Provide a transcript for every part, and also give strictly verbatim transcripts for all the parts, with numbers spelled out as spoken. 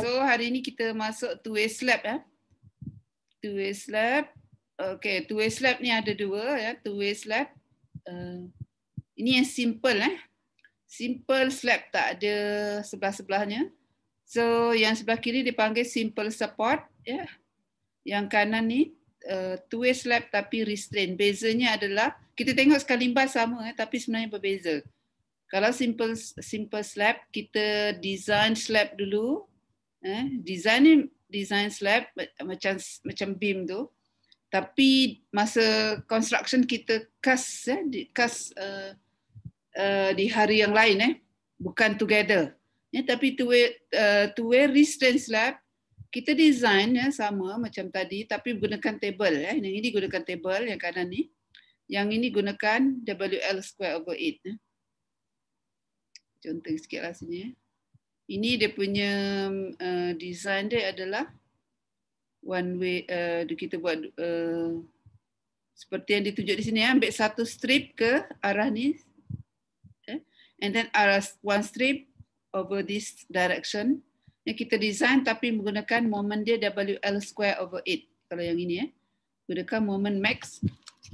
So hari ini kita masuk two-way slab ya. Two-way slab. Okay, two-way slab ni ada dua ya. Two-way slab. Uh, ini yang simple eh. Simple slab, tak ada sebelah-sebelahnya. So yang sebelah kiri dipanggil simple support ya. Yang kanan ni uh, two-way slab tapi restrain. Bezanya adalah kita tengok sekali limbas sama eh, tapi sebenarnya berbeza. Kalau simple simple slab, kita design slab dulu. Eh, design ni design slab macam macam beam tu. Tapi masa construction kita cast eh, di cast uh, uh, di hari yang lain eh, bukan together. Ya, tapi two-way uh, two-way restraint slab kita design ya sama macam tadi tapi gunakan table eh. Yang ini gunakan table yang kanan ni. Yang ini gunakan W L square over eight eh. Contoh sikitlah sini eh. Ini dia punya uh, design dia adalah one way, uh, kita buat uh, seperti yang ditunjuk di sini, ambil satu strip ke arah ni, eh? And then arah one strip over this direction. Yang kita design tapi menggunakan moment dia W L square over eight. Kalau yang ini, eh? gunakan moment max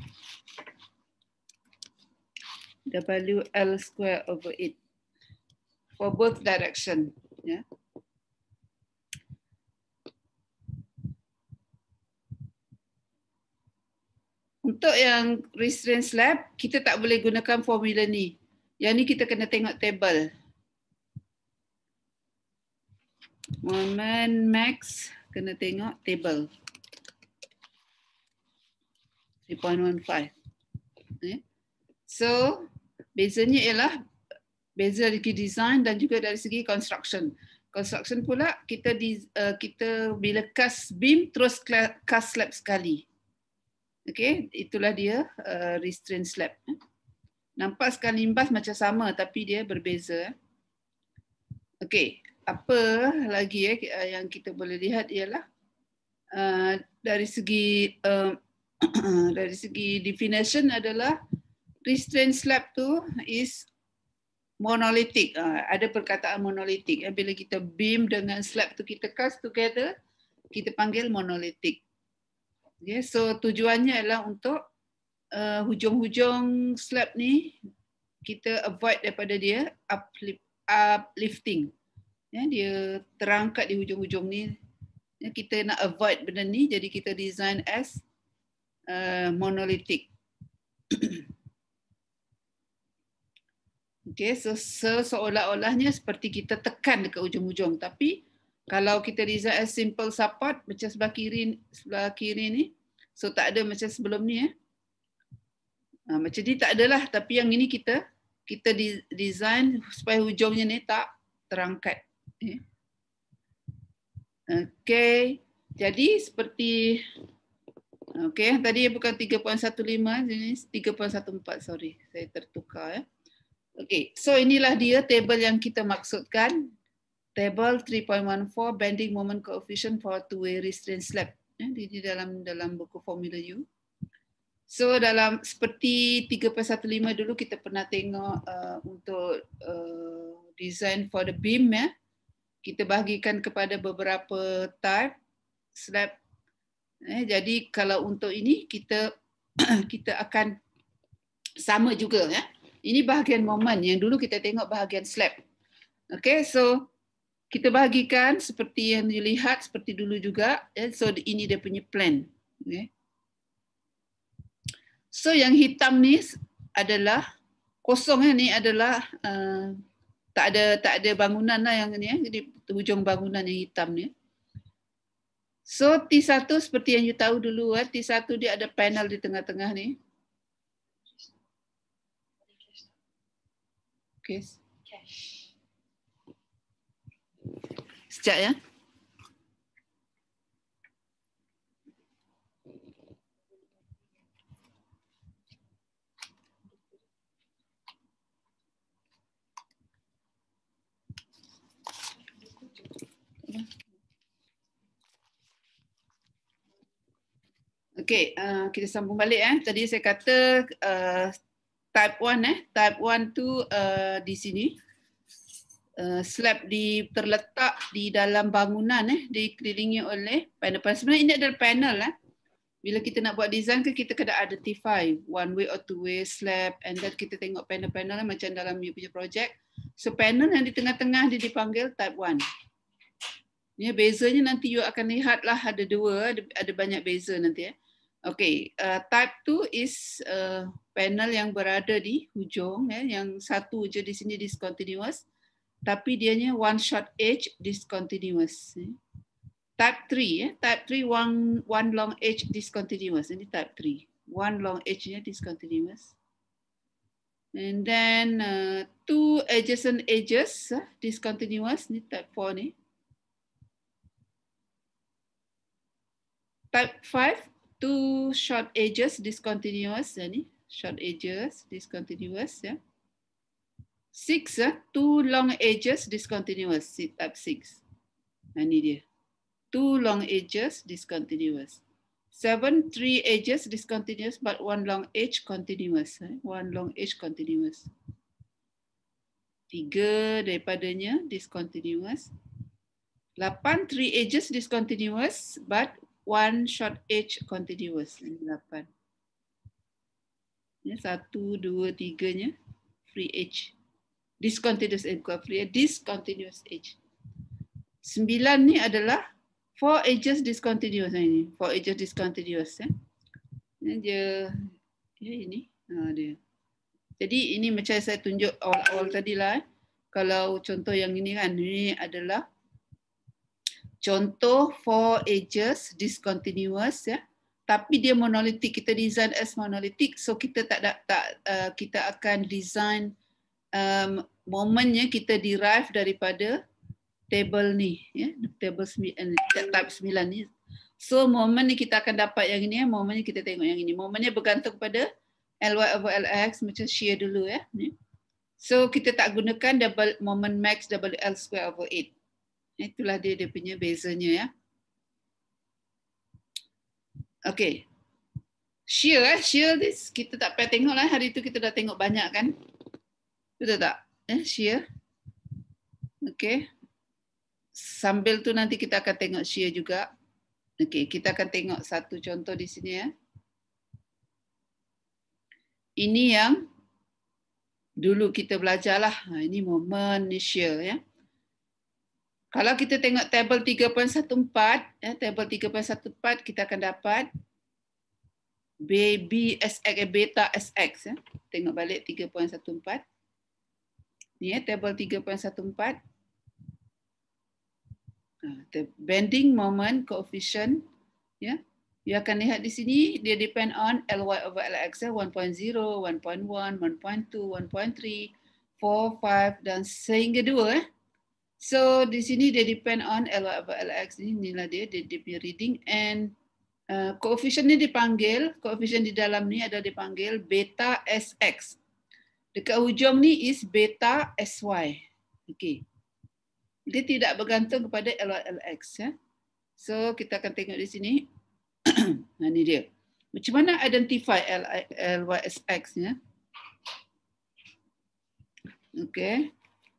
W L square over eight. For both direction, ya. Untuk yang restraint slab, kita tak boleh gunakan formula ni. Yang ni kita kena tengok table. Moment max kena tengok table. three point one five. Okay. So bezanya ialah beza dari segi design dan juga dari segi construction. Construction pula kita di, uh, kita bila cast beam terus cast slab sekali. Okey, itulah dia uh, restraint slab. Nampak sekali limbas macam sama tapi dia berbeza. Okey, apa lagi eh yang kita boleh lihat ialah uh, dari segi uh, dari segi definition adalah restraint slab tu is monolitik. Uh, ada perkataan monolitik. Eh, bila kita beam dengan slab tu kita cast together, kita panggil monolitik. Okay, so tujuannya adalah untuk uh, hujung-hujung slab ni kita avoid daripada dia uplift, uplifting. Ya, dia terangkat di hujung-hujung ni. Ya, kita nak avoid benda ni, jadi kita design as uh, monolitik. Okay, so seolah-olahnya seperti kita tekan dekat ujung-ujung. Tapi kalau kita design as simple support macam sebelah kiri, sebelah kiri ni, so tak ada macam sebelum ni. Eh. Ha, macam ni tak adalah. Tapi yang ini kita kita design supaya hujungnya ni tak terangkat. Eh. Okay, jadi seperti okay, tadi bukan tiga point satu lima, ini tiga point satu empat, sorry, saya tertukar. Eh. Okay, so inilah dia table yang kita maksudkan. Table three point one four bending moment coefficient for two-way restraint slab. Ya, di dalam dalam buku formula U. So dalam seperti tiga point satu lima dulu kita pernah tengok uh, untuk uh, design for the beam ya. Kita bahagikan kepada beberapa type slab. Eh, jadi kalau untuk ini kita kita akan sama juga ya. Ini bahagian moment yang dulu kita tengok bahagian slab. Okay, so kita bahagikan seperti yang dilihat seperti dulu juga. So ini dia punya plan. Okay. So yang hitam ni adalah kosong ni adalah uh, tak ada tak ada bangunan lah yang ni. Jadi hujung bangunan yang hitam ni. So T satu seperti yang you tahu dulu. T satu dia ada panel di tengah-tengah ni. Okay. Sekejap ya. Okey, uh, kita sambung balik eh. Tadi saya kata uh, type one eh, type one tu uh, di sini. uh, slab di terletak di dalam bangunan eh dikelilingi oleh panel-panel. Sebenarnya ini adalah panel eh. Bila kita nak buat design ke kita kena identify one way or two way slab, and then kita tengok panel-panel macam dalam you punya project. So panel yang di tengah-tengah dia dipanggil type one. Ya, bezanya nanti you akan lihat lah ada dua, ada, ada banyak beza nanti eh. Okay, uh, type two is uh, panel yang berada di hujung, eh, yang satu je di sini discontinuous, tapi dianya one short edge discontinuous. Eh. Type three, eh, type three one one long edge discontinuous. Ini type three, one long edge-nya discontinuous. And then uh, two adjacent edges uh, discontinuous. Ini type four ni. Type five, two short edges discontinuous. Ini short edges discontinuous. Ya. Six, uh, two long edges discontinuous. Type six. Nah, ini dia. Two long edges discontinuous. Seven, three edges discontinuous, but one long edge continuous. Eh? One long edge continuous. Tiga daripadanya discontinuous. Lapan, three edges discontinuous, but one short edge continuous. Ini lapan. Ya, satu, dua, tiganya free edge. Discontinuous edge, bukan free edge, discontinuous edge. Sembilan ni adalah four edges discontinuous. Ini four edges discontinuous. Ya. Ini dia, ya ini, ha, dia. Jadi ini macam saya tunjuk awal-awal tadi lah. Eh. Kalau contoh yang ini kan, ini adalah contoh four edges discontinuous. Ya. Tapi dia monolitik. Kita design as monolitik, so kita tak ada, tak uh, kita akan design um, momennya kita derive daripada table ni, ya, table sembilan, type sembilan ni. So moment ni kita akan dapat yang ini, moment ni kita tengok yang ini. Momennya bergantung pada L Y over L X macam shear dulu ya. So kita tak gunakan double moment max double L square over eight. Itulah dia dia punya bezanya ya. Okay. Shear eh, shear this kita tak payah tengok lah, hari tu kita dah tengok banyak kan. Betul tak? Eh, shear. Okay. Sambil tu nanti kita akan tengok shear juga. Okey, kita akan tengok satu contoh di sini ya. Ini yang dulu kita belajarlah. Ha, ini moment ni shear ya. Kalau kita tengok table tiga perpuluhan empat belas, ya, table tiga perpuluhan empat belas kita akan dapat B B S X beta S X ya. Tengok balik tiga perpuluhan empat belas. Ni ya, table tiga perpuluhan empat belas. The bending moment coefficient, ya, you akan lihat di sini dia depend on L Y over L X, one point zero, one point one, one point two, one point three, four, five dan sehingga dua. Eh. So di sini dia depend on L Y over L X, ini inilah dia dia, dia punya reading, and uh, coefficient ni dipanggil, coefficient di dalam ni ada dipanggil beta S X. Dekat hujung ni is beta S Y. Okay. Dia tidak bergantung kepada L Y L X ya. So kita akan tengok di sini. Nah ini dia. Macam mana identify L Y S X ya? Okay.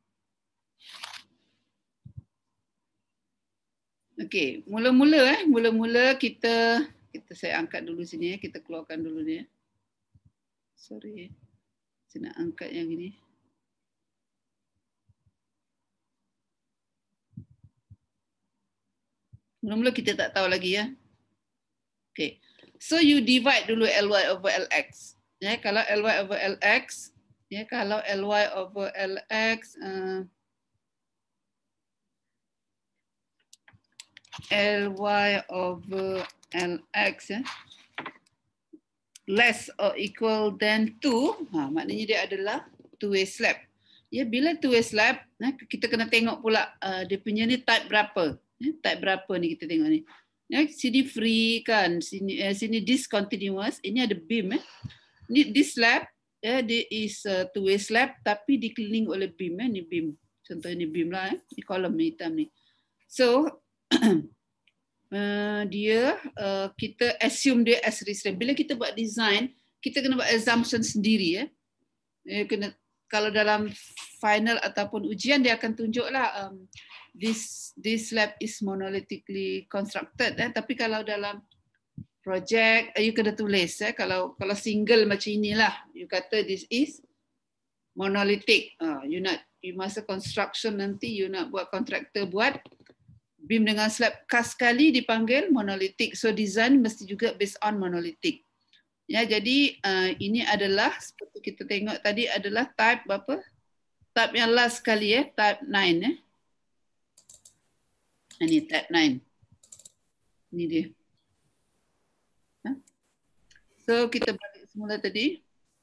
Okay, mula-mula eh, mula-mula kita kita saya angkat dulu sini ya, kita keluarkan dulu dia. Sorry. Saya nak angkat yang ini. Mula-mula kita tak tahu lagi ya. Okay. So you divide dulu L Y over L X. Ya, kalau L Y over L X, ya kalau L Y over L X uh, L Y over L X ya. Less or equal than two, ha, maknanya dia adalah two way slab. Ya, bila two way slab, nah, kita kena tengok pula uh, dia punya ni type berapa. Ya, type berapa ni kita tengok ni. Ya, sini free kan, sini eh, sini discontinuous, ini ada beam eh. Ni this slab, ya, dia is uh, two way slab tapi dikelilingi oleh beam eh, ni beam. Contoh ni beam lah eh, ni kolom hitam ni. So uh, dia uh, kita assume dia as restraint. Bila kita buat design, kita kena buat assumption sendiri ya. Eh, kena kalau dalam final ataupun ujian dia akan tunjuklah um, this this slab is monolithically constructed. Eh. Tapi kalau dalam project, you kena tulis. Eh. Kalau kalau single macam inilah, you kata this is monolithic. Uh, you nak you masa construction nanti you nak buat kontraktor buat beam dengan slab cast sekali dipanggil monolithic. So design mesti juga based on monolithic. Ya, jadi uh, ini adalah seperti kita tengok tadi adalah type apa? Type yang last sekali ya, type nine ya. Ini type nine. Ini dia. Ha? So kita balik semula tadi.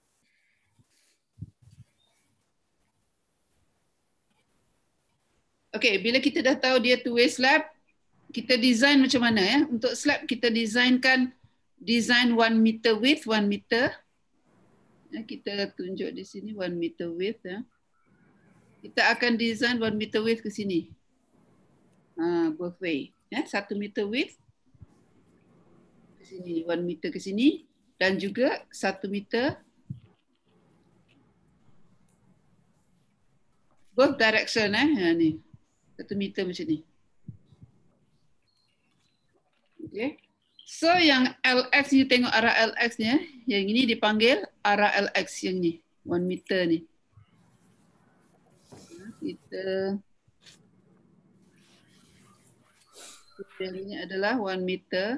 Okey, bila kita dah tahu dia two-way slab, kita design macam mana ya? Untuk slab kita designkan design one meter width, one meter. Ya, kita tunjuk di sini one meter width. Ya. Kita akan design one meter width ke sini. Uh, both way. Ya, satu meter width ke sini, one meter ke sini, dan juga satu meter both direction. Eh, ya, ni satu meter macam ni. Okay. So yang L X ni tengok arah L X ni, yang ini dipanggil arah L X yang ni, one meter ni. Kita yang ini adalah one meter.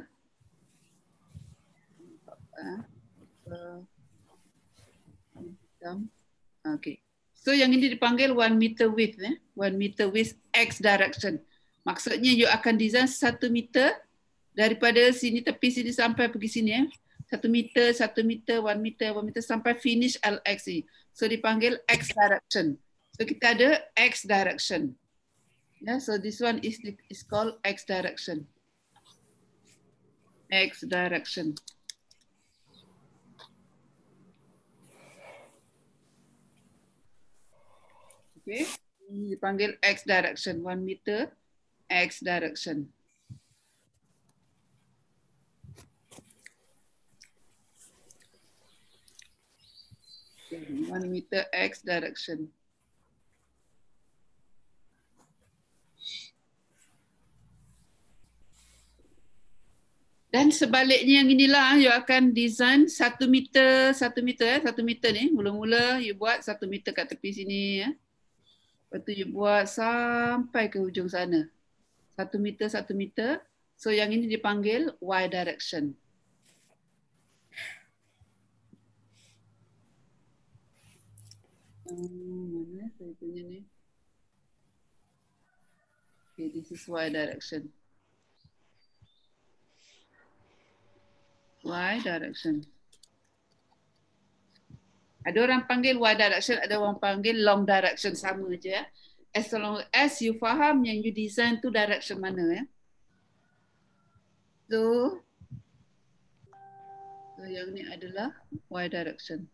Okay. So yang ini dipanggil one meter width, eh? one meter width X direction. Maksudnya you akan design satu meter daripada sini tepi sini sampai pergi sini ya. Satu meter, satu meter, one meter, one meter sampai finish L X ni. So dipanggil X direction. So kita ada X direction. Yeah, so this one is is called X direction. X direction. Okay, dipanggil X direction, one meter X direction. One meter X direction. Dan sebaliknya yang inilah you akan design satu meter, satu meter, eh, satu meter ni. Mula-mula you buat satu meter kat tepi sini. Ya. Lepas tu you buat sampai ke hujung sana. Satu meter, satu meter. So yang ini dipanggil Y direction. Hmm, mana saya punya ni? Okay, this is Y direction. Y direction. Ada orang panggil Y direction, ada orang panggil long direction, sama je. As long as you faham yang you design tu direction mana ya. So, so yang ni adalah Y direction.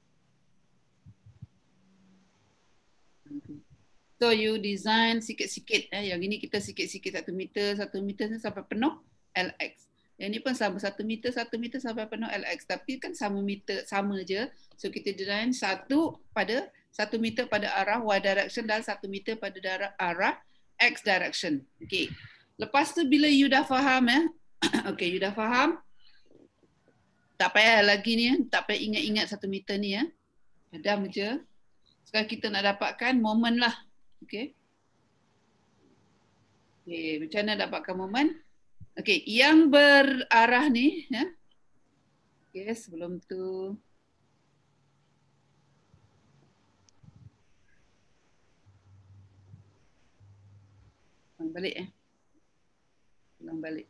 So you design sikit-sikit. Eh. Yang ini kita sikit-sikit satu meter, satu meter sampai penuh L X. Yang ini pun sama satu meter, satu meter sampai penuh L X. Tapi kan sama meter, sama je. So kita design satu pada satu meter pada arah Y direction dan satu meter pada darah, arah X direction. Okay. Lepas tu bila you dah faham ya. Okay, you dah faham. Tak payah lagi ni, tak payah ingat-ingat satu meter ni ya. Padam je. Sekarang kita nak dapatkan momen lah. Okay. Okay, macam mana dapatkan momen? Okay, yang berarah ni, ya. Okay, sebelum tu. Ulang balik eh. Ulang balik.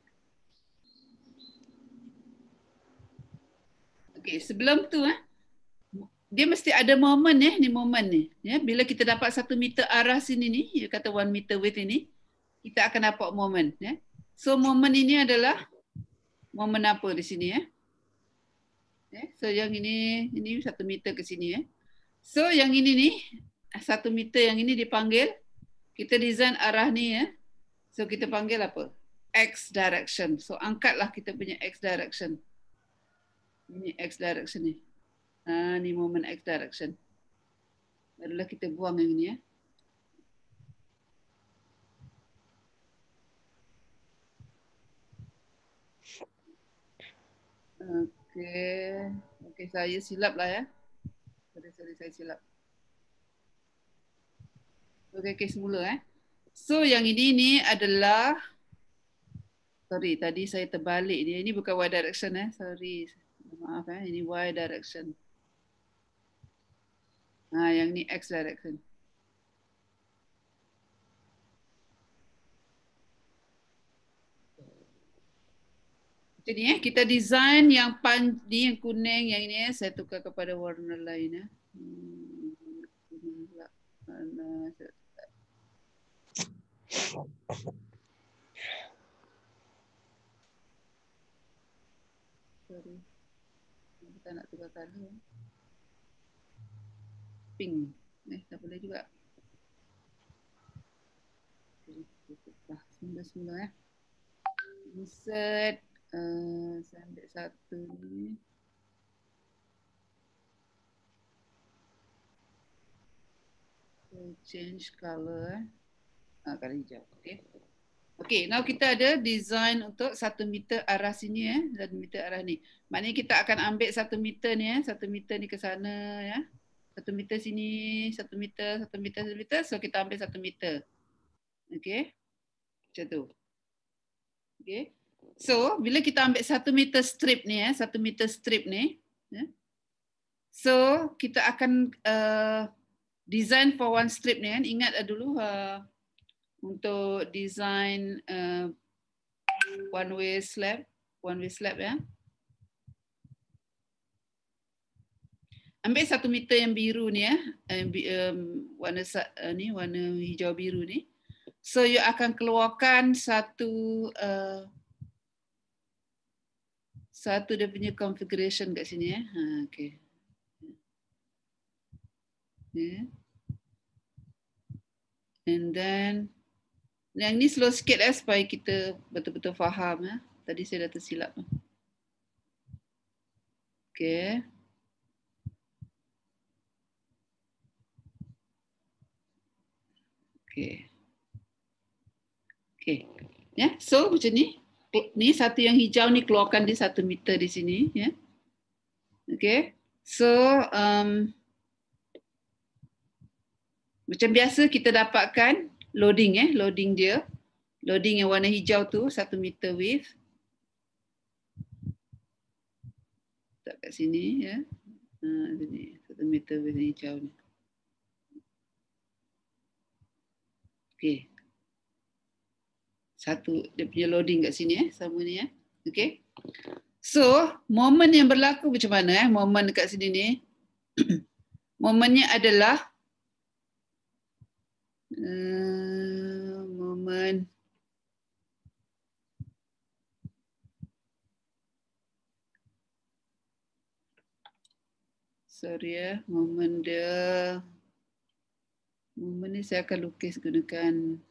Okay, sebelum tu eh. Dia mesti ada momen eh, ni momen ni. Ya, bila kita dapat satu meter arah sini ni, dia kata one meter width ini, kita akan dapat momen. Ya. So momen ini adalah momen apa di sini ya? Ya. So yang ini, ini satu meter ke sini ya. So yang ini ni, satu meter yang ini dipanggil, kita design arah ni ya. So kita panggil apa? X direction. So angkatlah kita punya X direction. Ini X direction ni. Ha, ni momen X direction. Barulah kita buang yang ini ya. Okey. Okey, saya silap lah ya. Sorry, sorry, saya silap. Okey, okay, semula eh. So yang ini ni adalah, sorry tadi saya terbalik dia. Ini bukan Y direction eh. Sorry. Maaf eh. Ini Y direction. Ha, yang ni X direction. Jadi eh kita design yang pan ni yang kuning, yang ini eh, saya tukar kepada warna lain eh. Hmm. Sorry. Kita nak tukar color. Pink. Eh, tak boleh juga. Tukar semula-semula eh. Insert. Uh, saya ambil satu ni. Change color. Ah, color hijau. Okay. Okay, now kita ada design untuk satu meter arah sini eh, satu meter arah ni. Maknanya kita akan ambil satu meter ni eh, satu meter ni ke sana ya. Satu meter sini, satu meter, satu meter, satu meter. So kita ambil satu meter. Okay, macam tu. Okay. So bila kita ambil satu meter strip ni eh, satu meter strip ni, ya. So kita akan uh, design for one strip ni kan. Ingat dulu uh, untuk design uh, one way slab, one way slab ya. Ambil satu meter yang biru ni ya, um, warna uh, ni warna hijau biru ni. So you akan keluarkan satu uh, satu dia punya configuration kat sini ya. Ha, okay. Yeah. And then yang ni slow sikit eh, supaya kita betul-betul faham ya. Tadi saya dah tersilap. Okay. Okay. Okay. Ya, yeah. So macam ni. Ni satu yang hijau ni keluarkan di satu meter di sini ya. Yeah. Okay. So um, macam biasa kita dapatkan loading eh, loading dia. Loading yang warna hijau tu satu meter width. Tak kat sini ya. Ha, sini satu meter width hijau ni. Okay. Satu dia punya loading kat sini eh, sama ni ya. Okay. So, momen yang berlaku macam mana eh? Momen dekat sini ni. Momennya adalah uh, momen sorry ya, momen dia momen ni saya akan lukis gunakan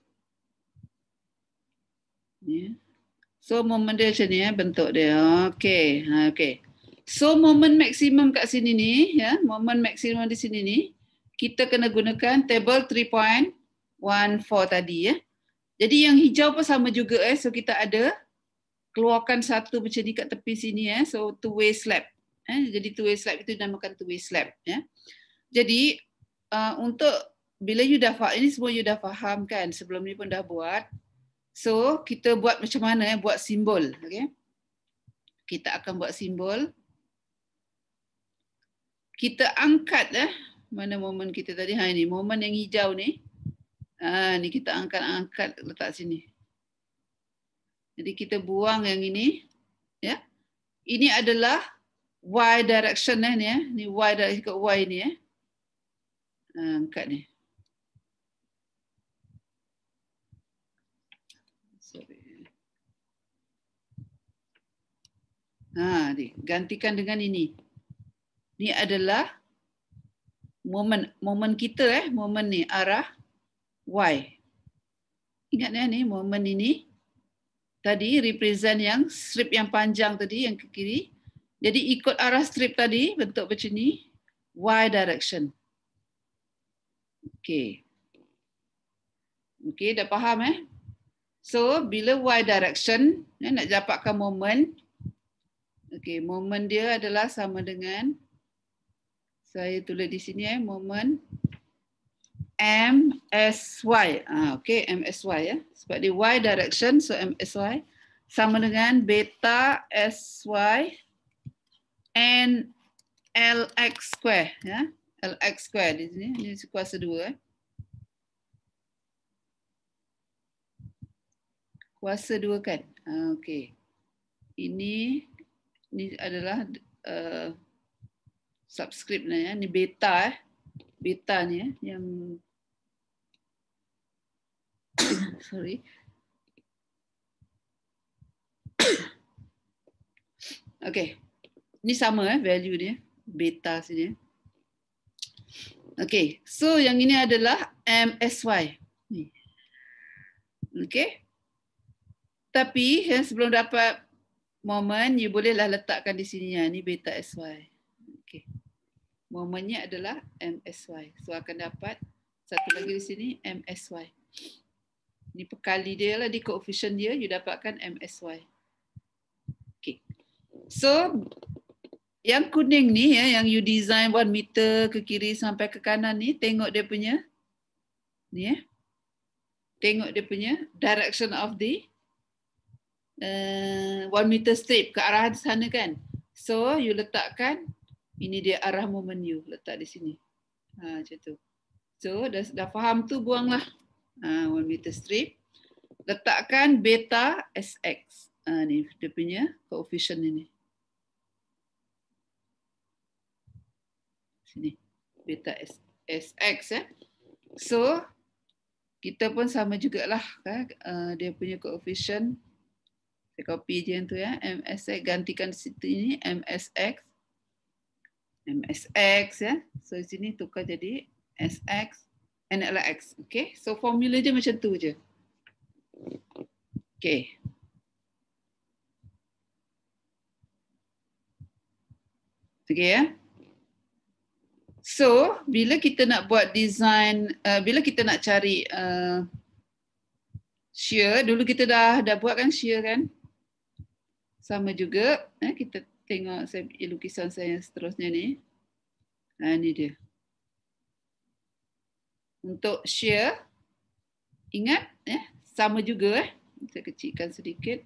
ni. So momen dia macam ni ya, bentuk dia. Okey, ha okey. So momen maksimum kat sini ni ya, momen maksimum di sini ni kita kena gunakan table three point one four tadi ya. Jadi yang hijau pun sama juga eh. So kita ada keluarkan satu macam ni kat tepi sini eh. So two way slab. Eh, jadi two way slab itu dinamakan two way slab ya. Jadi uh, untuk bila you dah faham, ini semua you dah faham kan, sebelum ni pun dah buat. So kita buat macam mana eh, buat simbol, okey. Kita akan buat simbol. Kita angkat eh, mana momen kita tadi? Ha ini, momen yang hijau ni. Ah ni kita angkat-angkat letak sini. Jadi kita buang yang ini ya. Ini adalah Y direction eh, ni eh. Ni Y direction ke Y ni eh. Angkat ni. Sorry. Ha, ni gantikan dengan ini. Ni adalah momen momen kita eh, momen ni arah Y. Ingat ya ni momen ini tadi represent yang strip yang panjang tadi yang ke kiri. Jadi ikut arah strip tadi bentuk macam ni, Y direction. Okey. Okey, dah faham eh? So, bila y direction, eh, nak dapatkan moment. Okey, moment dia adalah sama dengan, saya tulis di sini eh, moment M S Y. Ah, okey, M S Y ya. Sebab dia y direction, so M S Y sama dengan beta S Y and L X square ya. L X square di sini, ini kuasa dua eh. Kuasa dua kan? Ah, okey. Ini ini adalah uh, subscript ya. Ini beta eh. Beta ni eh yang sorry. Okey. Ini sama eh value dia, beta sini. Okey. So yang ini adalah M S Y. Ni. Okey. Tapi yang sebelum dapat moment, you bolehlah letakkan di sini ya. Ni beta S Y. Okey. Momennya adalah M S Y. So akan dapat satu lagi di sini M S Y. Ini perkali dia lah, di koefisien dia, you dapatkan M S Y. Okey. So yang kuning ni ya, yang you design one meter ke kiri sampai ke kanan ni, tengok dia punya ni ya. Tengok dia punya direction of the uh, one meter strip ke arah sana kan. So you letakkan, ini dia arah moment you, letak di sini. Ha, macam tu. So dah, dah faham tu, buanglah ha, one meter strip. Letakkan beta S X. Ha, ni dia punya koefisien ini. Sini. Beta S, SX ya. So kita pun sama jugalah kan, uh, dia punya koefisien. Saya copy je yang tu ya, M S X, gantikan situ ini M S X. M S X ya. So di sini tukar jadi S X and L X. Okay, so formula je macam tu je. Okay. Okay ya. So, bila kita nak buat design, uh, bila kita nak cari uh, shear, dulu kita dah dah buat kan shear kan? Sama juga, eh, kita tengok saya lukisan saya yang seterusnya ni. Nah, ini dia. Untuk shear, ingat, eh, sama juga. Eh. Saya kecilkan sedikit.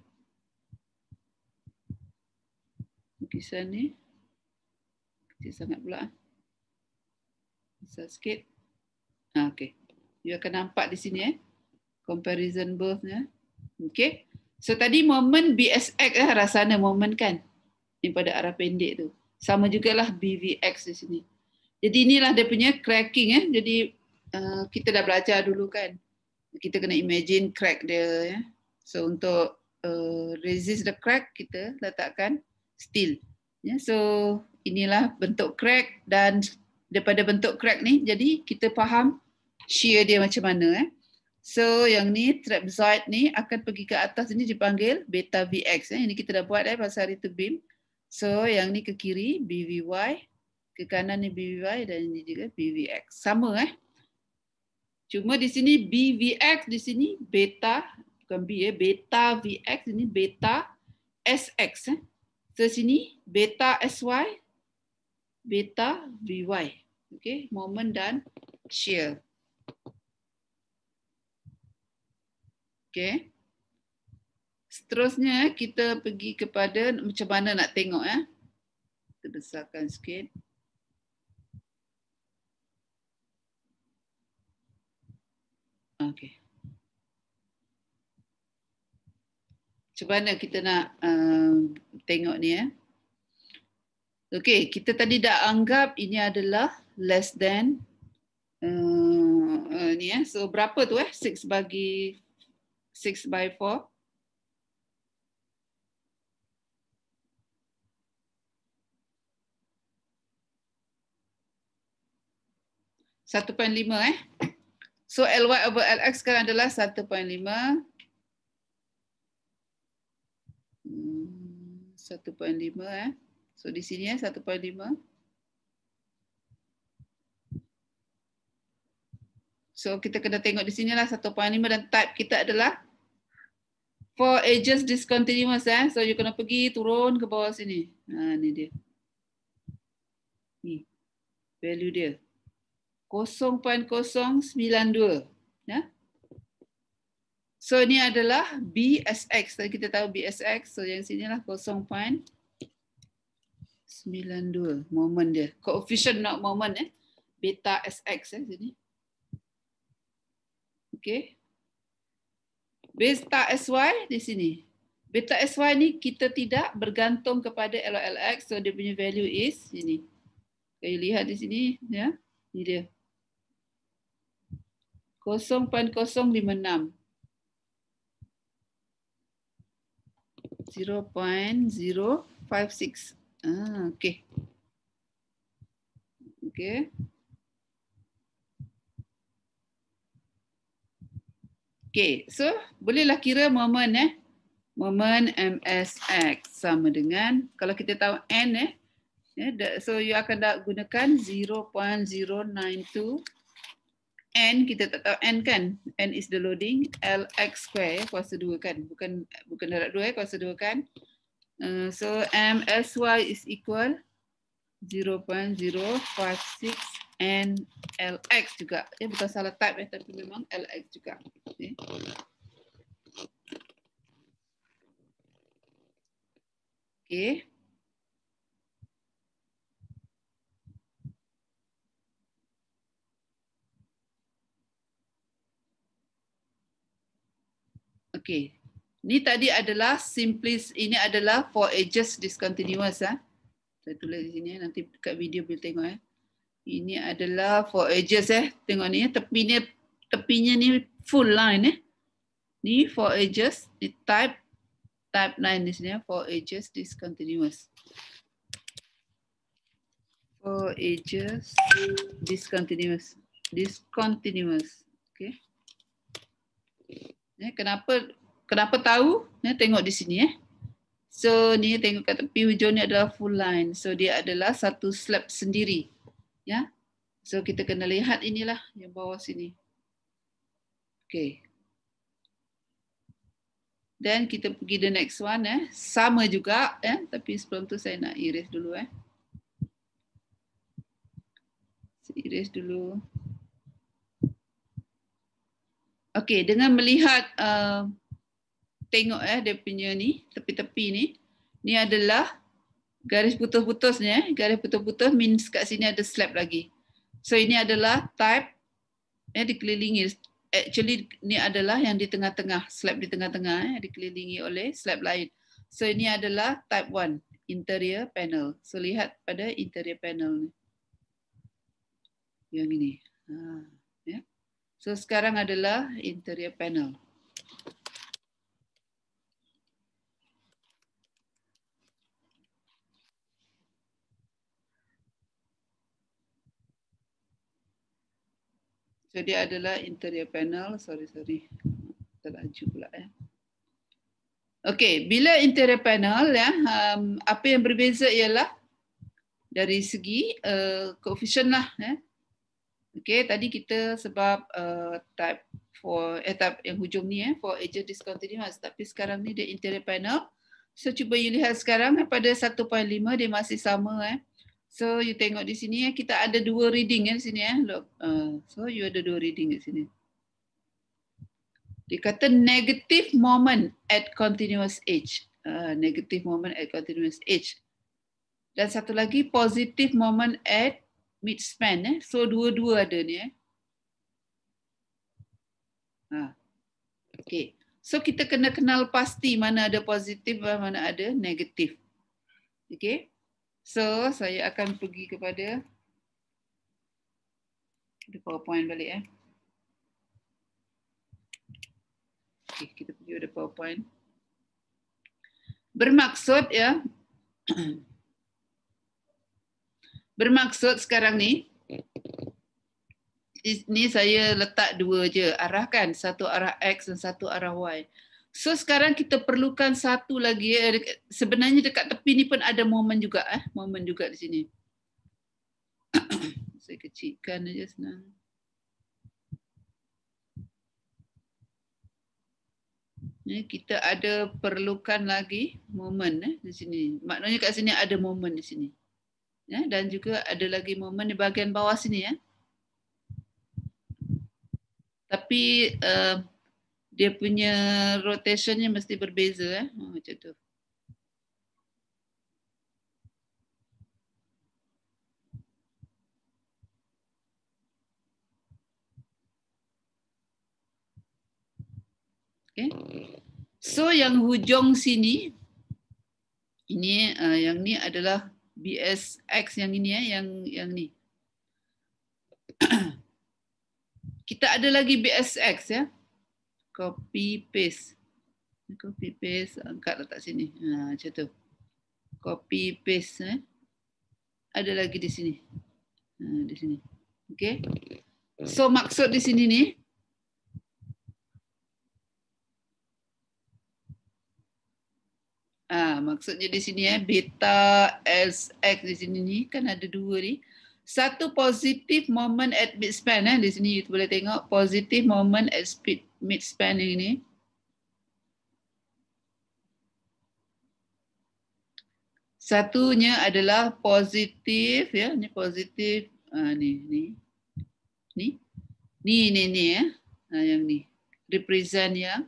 Lukisan ni. Kecil sangat pula. Besar sikit. Ah, okay. You akan nampak di sini eh. Comparison both-nya. Okay. So tadi moment B S X eh, arah sana moment kan. Ini pada arah pendek tu. Sama jugalah B V X di sini. Jadi inilah dia punya cracking eh. Jadi uh, kita dah belajar dulu kan. Kita kena imagine crack dia ya. So untuk uh, resist the crack, kita letakkan steel. Ya, so inilah bentuk crack, dan daripada bentuk crack ni jadi kita faham shear dia macam mana eh. So yang ni trapezoid ni akan pergi ke atas, ini dipanggil beta V X eh. Ini kita dah buat eh pasal hari tu beam. So yang ni ke kiri B V Y, ke kanan ni B V Y, dan ini juga B V X. Sama eh. Cuma di sini B V X, di sini beta, bukan B ya, beta V X, ini beta S X eh. So sini beta S Y, beta V Y. Okay, moment dan shear. Okay. Seterusnya kita pergi kepada macam mana nak tengok ya. Kita besarkan sikit. Okay. Macam mana kita nak uh, tengok ni ya. Okay, kita tadi dah anggap ini adalah less than uh, uh, ni ya. So berapa tu eh? six bagi six by four. satu perpuluhan lima eh. So L Y over L X sekarang adalah satu perpuluhan lima. Hmm, satu perpuluhan lima eh. So di sini ya satu perpuluhan lima. So kita kena tengok di sini lah satu perpuluhan lima dan type kita adalah for edges discontinuous eh. So you kena pergi turun ke bawah sini. Ha ni dia. Ni. Value dia. kosong perpuluhan kosong sembilan dua. Ya. So ini adalah B S X. Tadi kita tahu B S X. So yang sinilah kosong perpuluhan sembilan dua moment dia. Coefficient not moment eh. Beta S X eh sini. Okay. Beta S Y di sini. Beta S Y ni kita tidak bergantung kepada L O L X. So dia punya value is ini. Kau lihat di sini ya. Ini dia. kosong perpuluhan kosong lima enam. zero perpuluhan zero lima enam. Ah, okey. Okey. Okay, so bolehlah kira moment eh. Moment M S X sama dengan, kalau kita tahu N eh. Yeah, so you akan gunakan zero perpuluhan zero sembilan dua. N kita tak tahu N kan. N is the loading. L X square eh, kuasa dua kan. Bukan bukan darab dua eh, kuasa dua kan. Uh, so M S Y is equal zero perpuluhan zero lima enam and L X juga. Eh, bukan salah type eh, tapi memang L X juga. Okay. Okay. Okay. Ni tadi adalah simplis, ini adalah for edges discontinuous. Ha? Saya tulis di sini, nanti dekat video boleh tengok. Eh. Ini adalah for edges. Eh. Tengok ni, tepinya, tepinya ni full line. Eh. Ni for edges, ni type, type line di sini, for edges discontinuous. For edges discontinuous. Discontinuous. Okay. Eh, kenapa kenapa tahu? Eh, tengok di sini eh. So ni tengok kat tepi hujung ni adalah full line. So dia adalah satu slab sendiri. Ya. So kita kena lihat inilah yang bawah sini. Okay. Dan kita pergi the next one eh. Sama juga eh, tapi sebelum tu saya nak erase dulu eh. Saya erase dulu. Okay, dengan melihat uh, tengok eh dia punya ni, tepi-tepi ni, ni adalah garis putus-putusnya, eh. Garis putus-putus means kat sini ada slab lagi. So ini adalah type eh dikelilingi. Actually ni adalah yang di tengah-tengah, slab di tengah-tengah eh dikelilingi oleh slab lain. So ini adalah type one, interior panel. So lihat pada interior panel ni. Yang ini. Ha, ya. So sekarang adalah interior panel. So dia adalah interior panel. Sorry, sorry. Terlaju pula ya. Okey, bila interior panel ya, um, apa yang berbeza ialah dari segi uh, coefficient lah ya. Okey, tadi kita sebab uh, type for eh type yang hujung ni eh for edges discontinuous, tapi sekarang ni dia interior panel. So cuba you lihat sekarang eh, pada satu perpuluhan lima dia masih sama eh. So you tengok di sini eh kita ada dua reading eh di sini eh. Look. Uh, so you ada dua reading di sini. Dia kata negative moment at continuous edge. Uh, negative moment at continuous edge. Dan satu lagi positive moment at mid span eh. So dua-dua ada ni eh. Ha. Okay. So kita kena kenal pasti mana ada positif dan mana ada negatif. Okay. So saya akan pergi kepada the PowerPoint balik eh. Okay, kita pergi pada PowerPoint. Bermaksud ya. Bermaksud sekarang ni, ini saya letak dua je arah kan, satu arah X dan satu arah Y. So sekarang kita perlukan satu lagi, sebenarnya dekat tepi ni pun ada momen juga eh, momen juga di sini. Saya kecilkan aja senang. Ni kita ada perlukan lagi momen eh, di sini. Maknanya kat sini ada momen di sini. Ya, dan juga ada lagi momen di bahagian bawah sini ya. Tapi uh, dia punya rotationnya mesti berbeza eh. Oh, macam tu. Okay. So yang hujung sini ini uh, yang ni adalah B S X yang ini ya, yang yang ni. Kita ada lagi B S X ya. Copy paste. Copy paste, angkat letak sini. Ha, macam tu. Copy paste eh. Ada lagi di sini. Ha, di sini. Okay. So maksud di sini ni Ah, maksudnya di sini ya, beta S X di sini ni kan ada dua ni. Satu positif moment at midspan eh di sini you boleh tengok positif moment at speed midspan ini. Satunya adalah positif ya, ni positif ah, ni ni. Ni. Ni ni ni ya. Ah, yang ni. Represent yang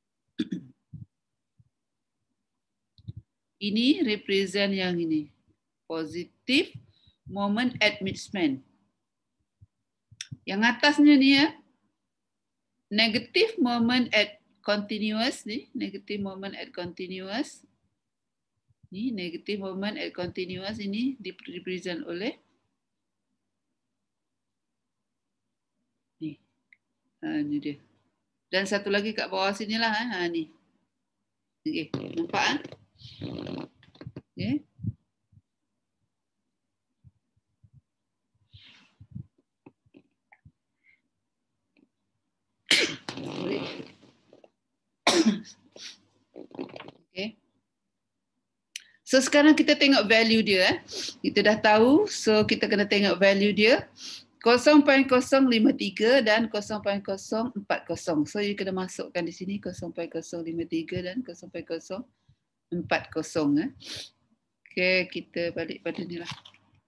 ini represent yang ini. Positif moment at midspan. Yang atasnya ni ya, negative moment at continuous ni, negative moment at continuous. Ni negative moment at continuous ini direpresent oleh ni. Ha, ni dia. Dan satu lagi kat bawah sinilah ha, ni. Okey, nampak ah? Okey. Okay. So sekarang kita tengok value dia. Eh. Kita dah tahu, so kita kena tengok value dia. kosong perpuluhan kosong lima tiga dan kosong perpuluhan kosong empat kosong. So you kena masukkan di sini kosong perpuluhan kosong lima tiga dan kosong perpuluhan kosong empat kosong. Eh. Okay, kita balik pada ni lah.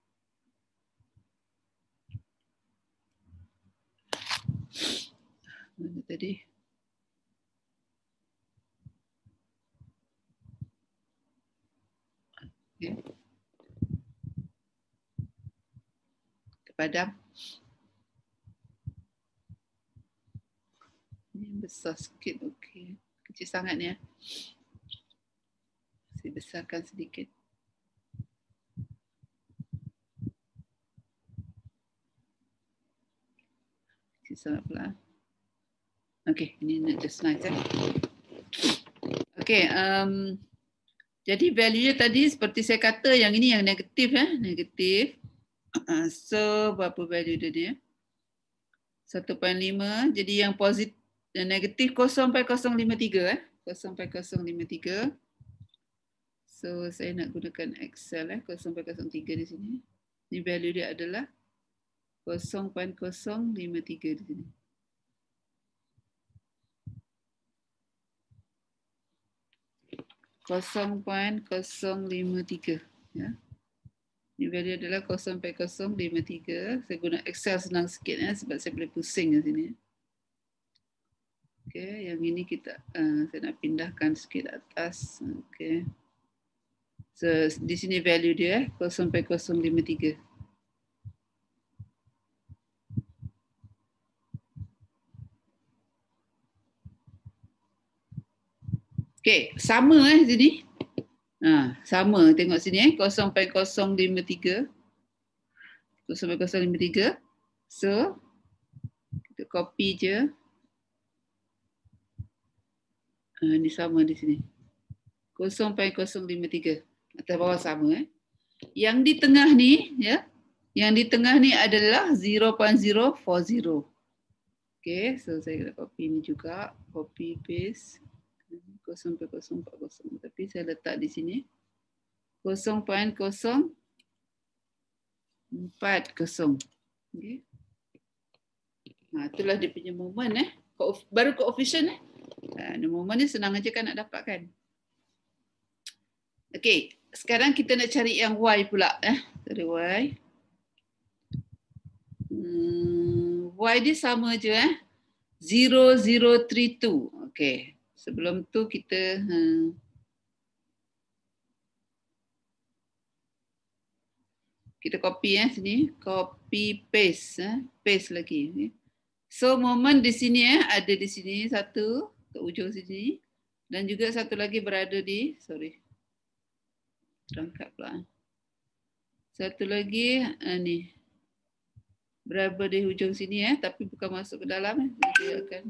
Mana tadi? Okay. Padam. Ini besar sikit, okey. Kecil sangat ni ya. Saya besarkan sedikit. Kecil sangat pula. Okey, ini just nice ya. Okey, um, jadi value tadi seperti saya kata yang ini yang negatif ya, negatif. Uh, so berapa value dia ni ya? satu perpuluhan lima. Jadi yang positif dan negatif kosong perpuluhan kosong lima tiga eh. kosong perpuluhan kosong lima tiga. So saya nak gunakan Excel eh kosong perpuluhan kosong tiga di sini. Ini value dia adalah kosong perpuluhan kosong lima tiga di sini. kosong perpuluhan kosong lima tiga ya. Ini value adalah kosong perpuluhan kosong lima tiga. Saya guna Excel senang sikit ya, sebab saya boleh pusing di sini. Okey, yang ini kita uh, saya nak pindahkan sikit atas. Okey. So di sini value dia kosong perpuluhan kosong lima tiga. Okey, sama eh sini. Ha, sama tengok sini eh kosong perpuluhan kosong lima tiga. kosong perpuluhan kosong lima tiga. So kita copy je. Ha, ini sama di sini. kosong perpuluhan kosong lima tiga. Atas bawah sama eh. Yang di tengah ni ya. Yang di tengah ni adalah zero perpuluhan zero empat zero. Okey, so saya kena copy ni juga, copy paste kosong perpuluhan kosong empat kosong. Tapi saya letak di sini kosong perpuluhan kosong empat kosong. Okey. Ha, itulah dia punya moment eh. Baru coefficient eh. Ha, At the moment ni senang aja kan nak dapat kan. Okey, sekarang kita nak cari yang Y pula. Eh. Cari Y. Hmm, Y dia sama je. Eh. zero zero three two. Okey, sebelum tu kita... Hmm, kita copy eh sini, copy paste eh, paste lagi. Okay. So moment di sini eh ada di sini satu ke ujung sini dan juga satu lagi berada di sorry. Terangkat pula. Satu lagi eh, ni. Berada di hujung sini eh tapi bukan masuk ke dalam eh. Dia akan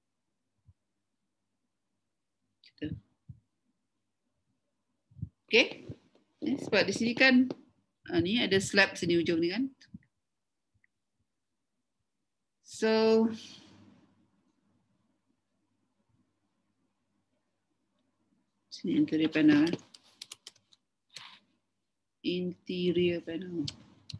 Okey. Eh, sebab di sini kan Uh, ni ada slab sini ujung ni kan. So sini interior panel. Interior panel.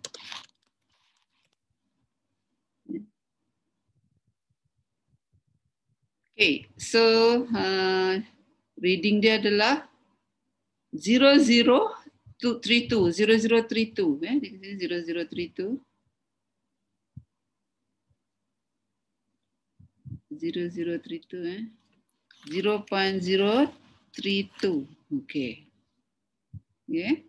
Okay, so uh, reading dia adalah zero zero three two, zero zero three two, eh, zero zero three two, zero zero three two, eh, zero point zero three two, okay, yeah.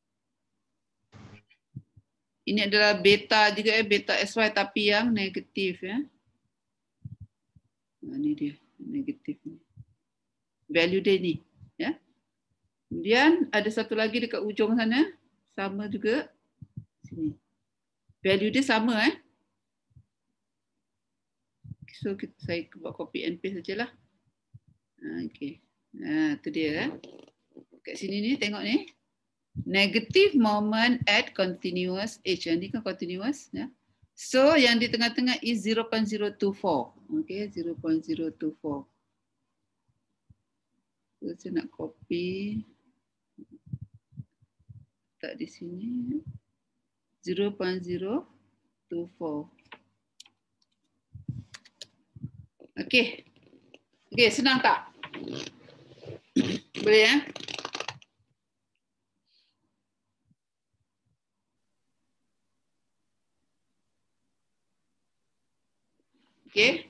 Ini adalah beta juga, eh, beta S Y tapi yang negatif, ya. Nah, ini dia negatif, value dia ni, ya. Kemudian ada satu lagi dekat ujung sana, sama juga. Sini. Value dia sama eh. So kita, saya buat copy and paste sajalah. Okey. Nah, tu dia eh. Kat sini ni tengok ni. Negative moment at continuous age. Ni kan continuous ya. So yang di tengah-tengah is zero point zero two four. Okey, zero point zero two four. So saya nak copy. Tak di sini zero point zero two four. Okey. Okey, senang tak? Boleh ya? Okey.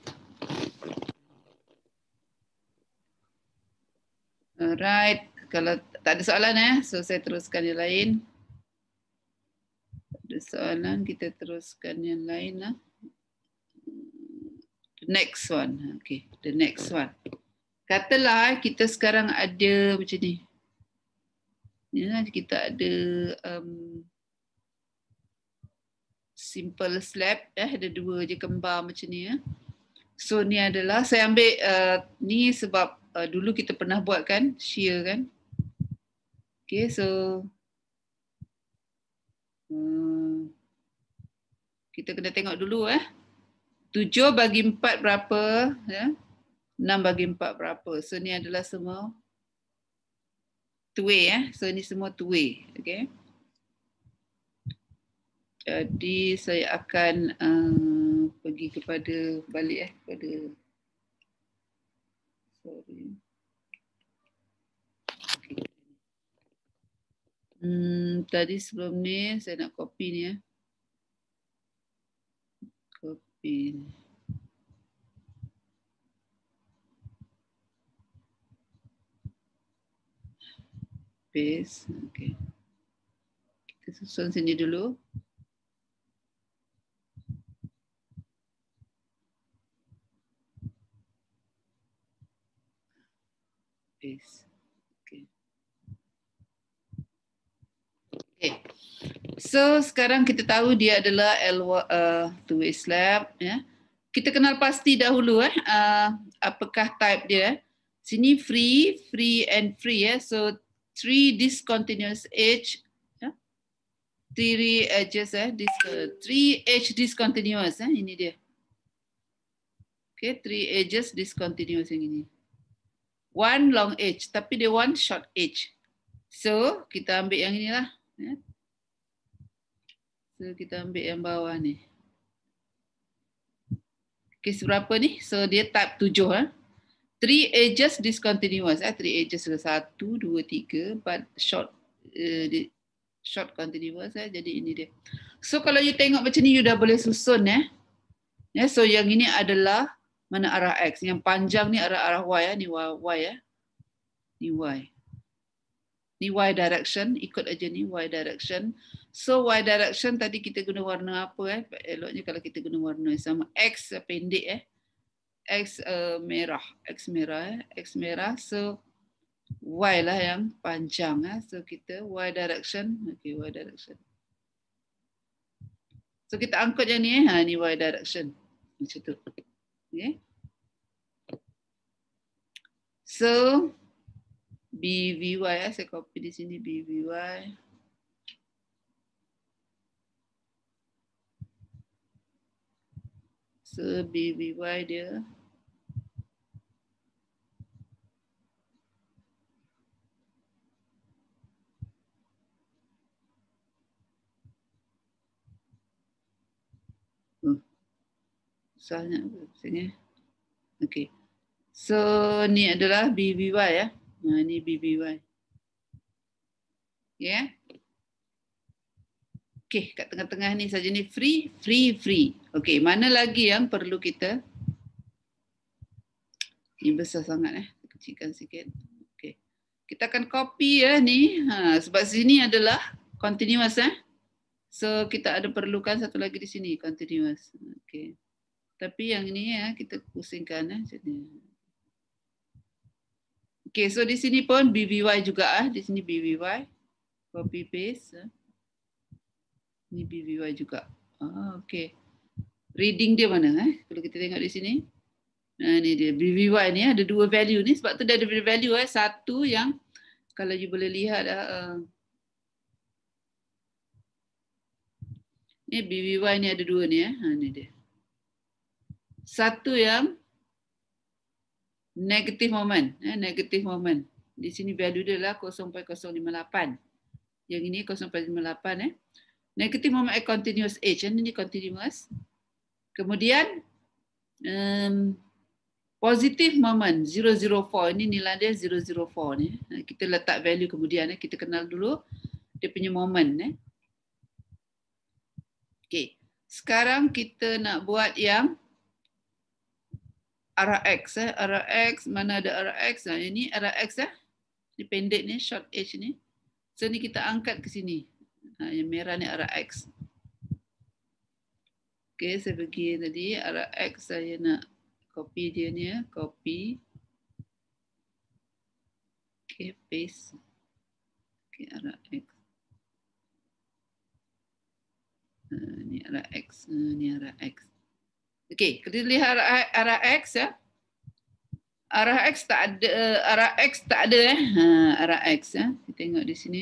Alright, kalau tak ada soalan eh, so saya teruskan yang lain. Tak ada soalan, kita teruskan yang lain lah. The next one. Okay, the next one. Katalah kita sekarang ada macam ni. Ni lah kita ada um, simple slab. Eh, ada dua je kembar macam ni. Eh. So ni adalah, saya ambil uh, ni sebab uh, dulu kita pernah buat kan, shear kan. Okay, so um, kita kena tengok dulu eh. tujuh bagi empat berapa? Ya? enam bagi empat berapa? So ni adalah semua two way eh. So ni semua two way. Okay. Jadi saya akan uh, pergi kepada balik eh kepada sorry. Okay. Hmm, tadi sebelum ni saya nak copy ni eh. Copy. Paste. Okay. Kita susun sini dulu. Paste. Okay. Okay. So sekarang kita tahu dia adalah L uh, two way slab. Ya. Kita kenal pasti dahulu eh uh, apakah type dia. Sini free, free and free ya. So three discontinuous edge. Ya. Three edges eh. This, uh, three edge discontinuous eh. Ini dia. Okay, three edges discontinuous yang ini. One long edge, tapi dia one short edge. So kita ambil yang inilah. Ya. So kita ambil yang bawah ni. Okay, seberapa ni? So dia type tujuh. Eh? Three edges discontinuous. Eh? Three edges satu, dua, tiga, empat short uh, short continuous. Eh? Jadi ini dia. So kalau you tengok macam ni, you dah boleh susun. Eh? Yeah, so yang ini adalah mana arah X. Yang panjang ni arah arah Y. Eh? Ni Y. Y eh? Ni Y. Ni Y direction. Ikut aja ni Y direction. So Y direction tadi kita guna warna apa? Eh? Eloknya kalau kita guna warna sama. X pendek. Eh? X uh, merah, X merah, eh? X merah. So Y lah yang panjang. Eh? So kita Y direction, okay, Y direction. So kita angkut yang ni, eh? Ha, ni Y direction, macam tu. Okay. So B V Y, eh? Saya copy di sini B V Y. So B V Y dia. Susahnya sini. Okey. So ni adalah B V Y ya. Nah, ni B V Y. Ya. Yeah. Okey, kat tengah-tengah ni saja ni free, free, free. Okey, mana lagi yang perlu kita? Ini besar sangat eh. Kecilkan sikit. Okey. Kita akan copy ya ni. Ha, sebab sini adalah continuous eh. So kita ada perlukan satu lagi di sini continuous. Okey. Tapi yang ini ya kita pusingkan eh. Jadi. Okey, so di sini pun B V Y juga ah, di sini B V Y. Copy paste. Ini B V Y juga. Ah, okey. Reading dia mana eh? Kalau kita tengok di sini. Nah, ni dia B V Y ni ada dua value ni sebab tu dia ada value eh. Satu yang kalau you boleh lihat uh, ni B V Y ni ada dua ni eh. Ha ni dia. Satu yang negative moment, eh, negative moment. Di sini value dia lah kosong perpuluhan kosong lima lapan. Yang ini kosong perpuluhan lima lapan eh. Negative moment at continuous age, eh. Ini continuous. Kemudian um, positive moment zero zero four, ini nilai dia zero zero four ni. Kita letak value kemudian eh. Kita kenal dulu dia punya moment eh. Okey. Sekarang kita nak buat yang arah X eh. Arah X, mana ada arah X? Nah, ini arah X eh. Ini pendek ni, short H ni. So ni kita angkat ke sini. Ha, yang merah ni arah X. Okey, saya pergi tadi arah X, saya nak copy dia ni ya, copy. Okey, paste. Okey, arah X. Uh, ni arah X, uh, ni arah X. Okey, kita lihat arah, arah X ya. Arah X tak ada, uh, arah X tak ada eh. Ha, arah X ya. Kita tengok di sini.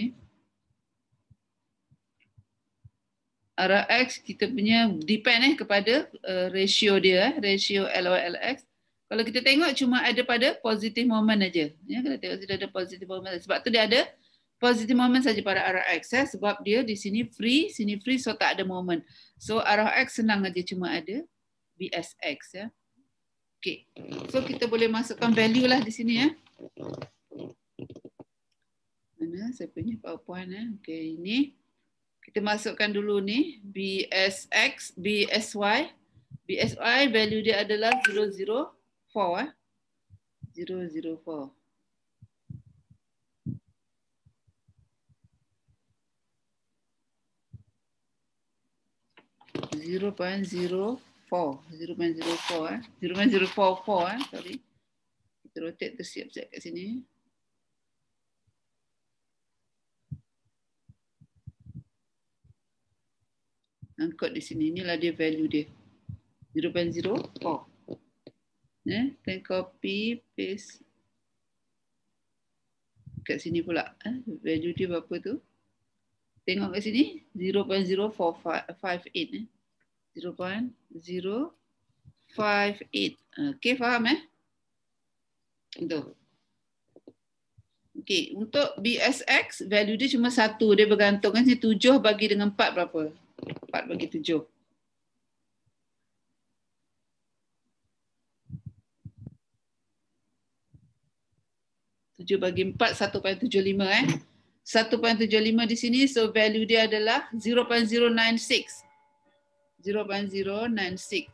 Arah X kita punya depend eh kepada uh, ratio dia, ratio L Y L X. Kalau kita tengok cuma ada pada positive moment aja. Ya, kita tengok sudah ada positive moment. Sebab tu dia ada positive moment saja pada arah X eh. Sebab dia di sini free, sini free, so tak ada moment. So arah X senang aja, cuma ada B S X ya. Okey. So kita boleh masukkan value lah di sini ya. Mana saya punya PowerPoint eh. Okey, ini kita masukkan dulu ni B S X, B S Y. B S Y value dia adalah zero zero four eh. zero zero four. zero point zero four. zero point zero four eh. zero point zero four four eh, sorry. Kita rotate tu siap-siap kat sini. Angkut di sini, inilah dia value dia. zero point zero four. Eh, then copy paste kat sini pula. Eh, value dia berapa tu? Tengok kat sini zero point zero four five eight eh. zero point zero five eight. Okey, faham eh? Itu. Okey, untuk B S X value dia cuma satu, dia bergantung kan sini tujuh bagi dengan empat berapa? empat bagi tujuh. tujuh bagi empat, satu perpuluhan tujuh lima eh. satu perpuluhan tujuh lima di sini, so value dia adalah zero perpuluhan zero nine six. zero perpuluhan zero nine six.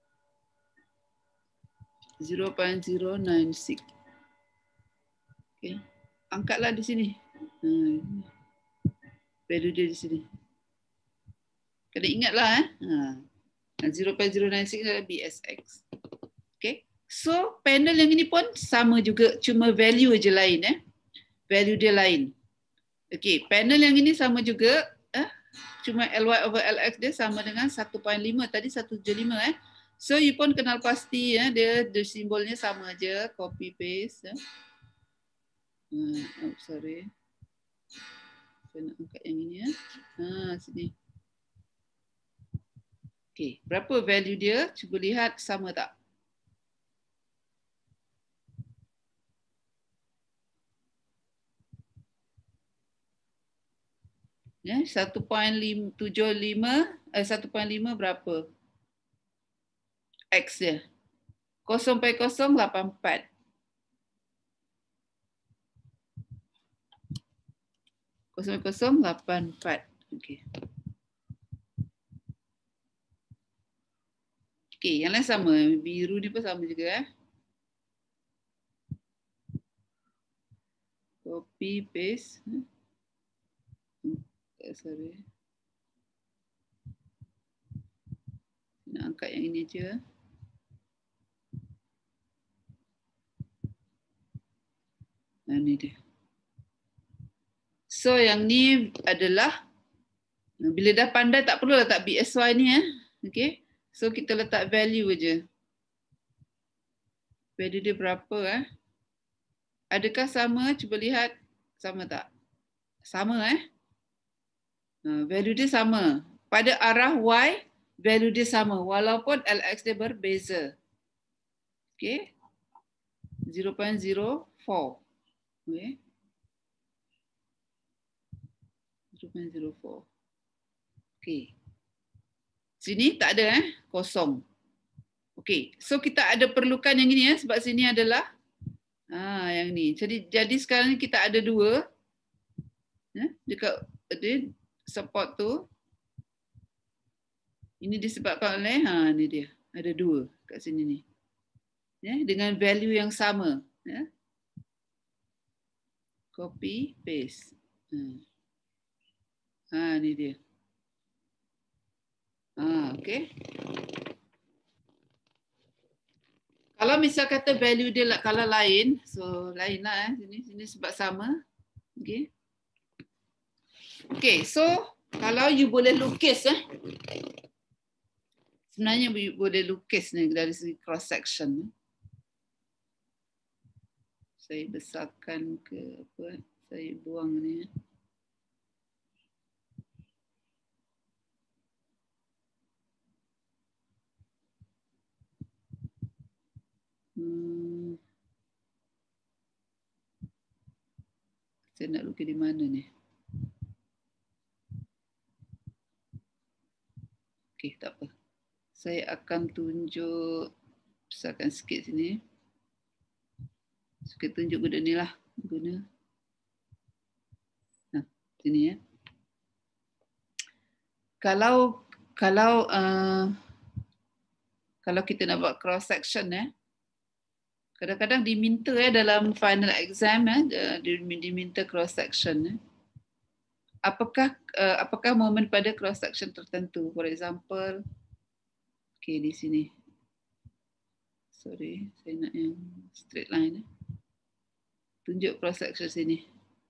zero perpuluhan zero nine six. Okay. Angkatlah di sini. Hmm. Value dia di sini. Kena ingatlah eh. Ha. zero perpuluhan zero nine six adalah B S X. Okay. So panel yang ini pun sama juga, cuma value je lain eh. Value dia lain. Okay, panel yang ini sama juga eh. Cuma L Y over L X dia sama dengan satu perpuluhan lima, tadi satu tujuh lima eh. So you pun kenal pasti ya, dia, dia simbolnya sama aja, copy paste. Ya. Hmm, oh sorry. Saya nak angkat yang ini ya. Ha, sini. Okay, berapa value dia? Cuba lihat sama tak? Ya, satu perpuluhan tujuh lima, eh, satu perpuluhan lima berapa? X dia. kosong perpuluhan kosong lapan empat. kosong perpuluhan kosong lapan empat. Okey. Okey, yang lain sama. Biru ni pun sama juga eh. Copy paste. Sorry. Nak angkat yang ini je. Nah, ini dia. So yang ni adalah, bila dah pandai tak perlu letak B S Y ni eh. Okay. So kita letak value je. Value dia berapa eh. Adakah sama? Cuba lihat. Sama tak? Sama eh. Value dia sama. Pada arah Y, value dia sama. Walaupun L X dia berbeza. Okay. zero perpuluhan zero empat. Okay. zero perpuluhan zero empat. Okay. Sini tak ada eh. Kosong. Okay. So kita ada perlukan yang ini ya. Sebab sini adalah ah, yang ni. Jadi, jadi sekarang ni kita ada dua. Ya, dekat dia, support tu. Ini disebabkan oleh, ha, ni dia. Ada dua kat sini ni. Ya, dengan value yang sama. Ya. Copy, paste. Ha. Ha, ni dia. Ha, okay. Kalau misal kata value dia lah, kalau lain, so lain lah eh. Sini, sini sebab sama. Okay. Okay, so kalau you boleh lukis eh. Sebenarnya you boleh lukis ni dari segi cross section. Saya besarkan ke apa? Saya buang ni. Hmm. Saya nak lukis di mana ni? Okey, tak apa. Saya akan tunjuk, besarkan sikit sini. Suka tunjuk guna ni lah. Guna. Nah, sini ya. Kalau kalau uh, kalau kita nak buat cross section eh, kadang-kadang diminta eh dalam final exam eh, diminta cross section eh. Apakah uh, apakah momen pada cross section tertentu? For example, okay di sini. Sorry, saya nak yang straight line. Eh. Tunjuk cross section sini.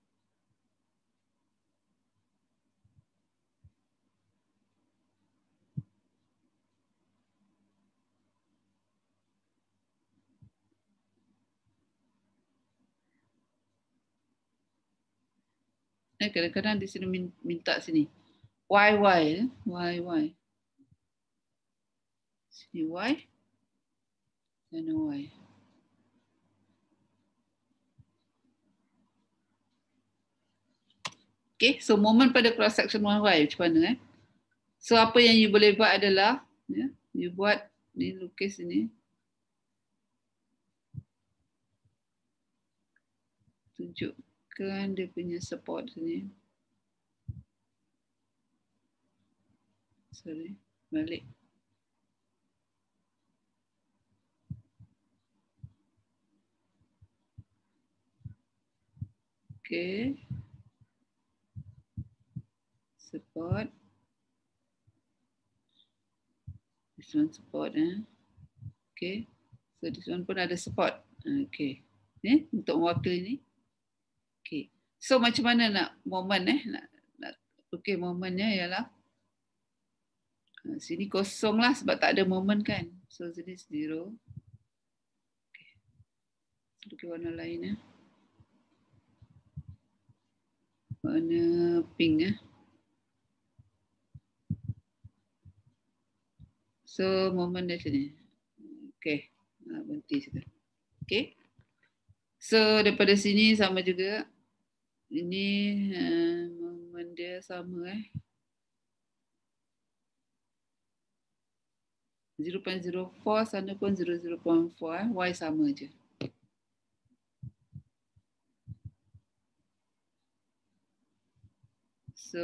Eh, kadang-kadang di sini minta sini. Y, Y. Eh. Y, Y. Sini Y. Sana Y. Okay, so moment pada cross section Y, Y macam mana eh? So apa yang you boleh buat adalah, ya, you buat ni lukis ini. tunjukkan dia punya support sini. Sorry, balik. Okay. Support. This one support. Eh? Okay. So this one pun ada support. Okay. Eh, untuk mewakili ni. Okay. So macam mana nak moment eh? Nak, nak okay, momennya ialah sini kosong lah sebab tak ada moment kan. So sini zero. Okay. Okay, warna lain eh. Warna pink eh. So moment dia sini. Okay. Nah, berhenti situ. Okay. So daripada sini sama juga. Ini uh, moment dia sama eh. zero point zero four sana pun zero point four eh. Y sama je. So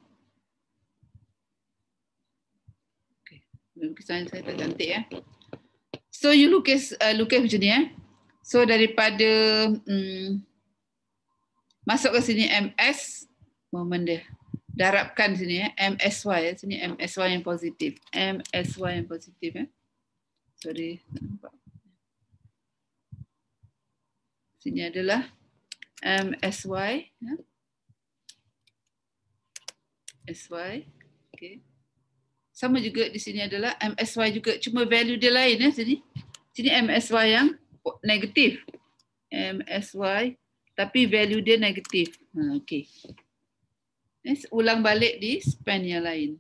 okay. Lukisan saya tak cantik ya. So you lukis uh, lukis macam ni eh. So daripada um, masuk ke sini M S moment dia. Darabkan sini eh M S Y eh. Sini M S Y yang positif. M S Y yang positif eh. Sorry, tak nampak. Sini adalah M S Y ya. S Y. Okay. Sama juga di sini adalah M S Y juga, cuma value dia lain ya sini. Sini M S Y yang negatif. M S Y tapi value dia negatif. Ha, okey. Yes, ulang balik di span yang lain.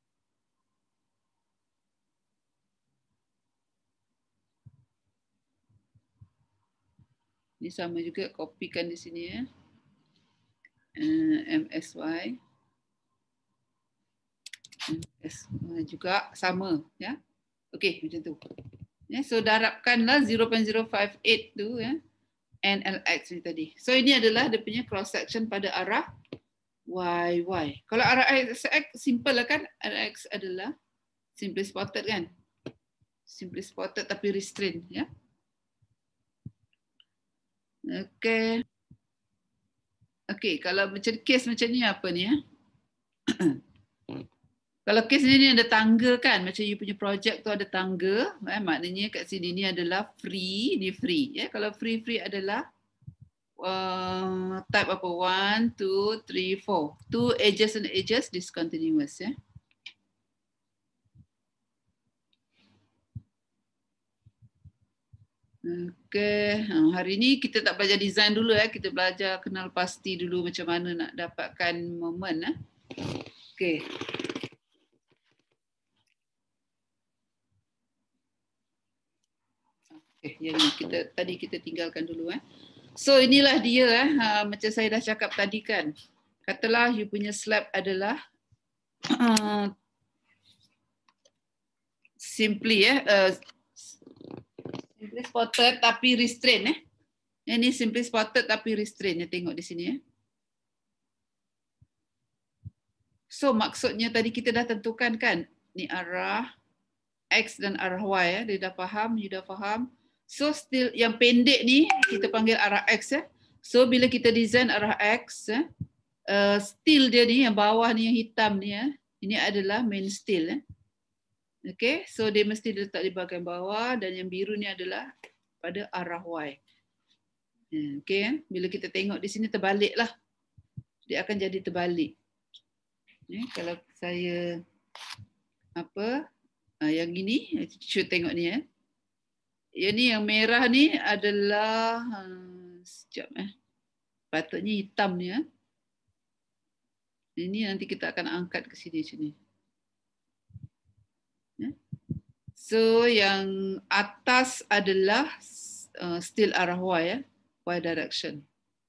Ini sama juga, kopikan di sini ya. Uh, M S Y. M S Y juga sama ya. Okey, macam tu. Ya, so darabkanlah zero point zero five eight tu ya. N L X ni tadi. So ini adalah dia punya cross section pada arah Y Y. Kalau arah X X simple lah kan? Arah X adalah simply spotted kan? Simply spotted tapi restrain ya. Okey. Okey, kalau macam case macam ni apa ni ya? Kalau case ni, ni ada tangga kan, macam you punya project tu ada tangga, eh, maknanya kat sini ni adalah free, ni free ya. Kalau free free adalah uh, type apa? One, two, three, four. Two edges and edges discontinuous ya. Okay, hari ni kita tak belajar design dulu ya, kita belajar kenal pasti dulu macam mana nak dapatkan moment eh. Okay. Okay, yang kita tadi kita tinggalkan dulu eh. So inilah dia eh, ha, macam saya dah cakap tadi kan. Katalah you punya slab adalah uh, simply eh, uh, simply spotted tapi restrain eh. Ini simply spotted tapi restrain, ya tengok di sini eh. So maksudnya tadi kita dah tentukan kan, ni arah X dan arah Y ya, dia dah faham, you dah faham. So still yang pendek ni kita panggil arah X ya. So bila kita design arah X ya, uh, still dia ni yang bawah ni yang hitam ni ya, ini adalah main still ya. Okay, so dia mesti letak di bahagian bawah dan yang biru ni adalah pada arah Y. Okay, ya. Bila kita tengok di sini terbalik lah, dia akan jadi terbalik. Ya, kalau saya apa uh, yang ini, cuba tengok ni ya. Yang ni yang merah ni adalah uh, sekejap eh. Patutnya hitam ni ya. Ini nanti kita akan angkat ke sini sini. Ya. So yang atas adalah uh, still arah Y ya, Y direction.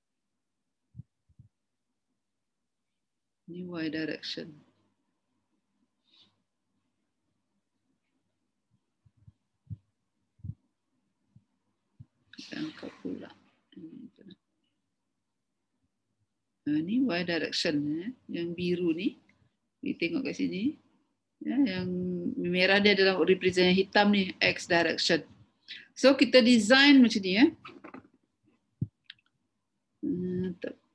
Ini Y direction. Kita angkat pula. Ni Y direction. Eh. Yang biru ni. Kita tengok kat sini. Ya, yang merah dia adalah represent yang hitam ni. X direction. So kita design macam ni. Ya. Hmm,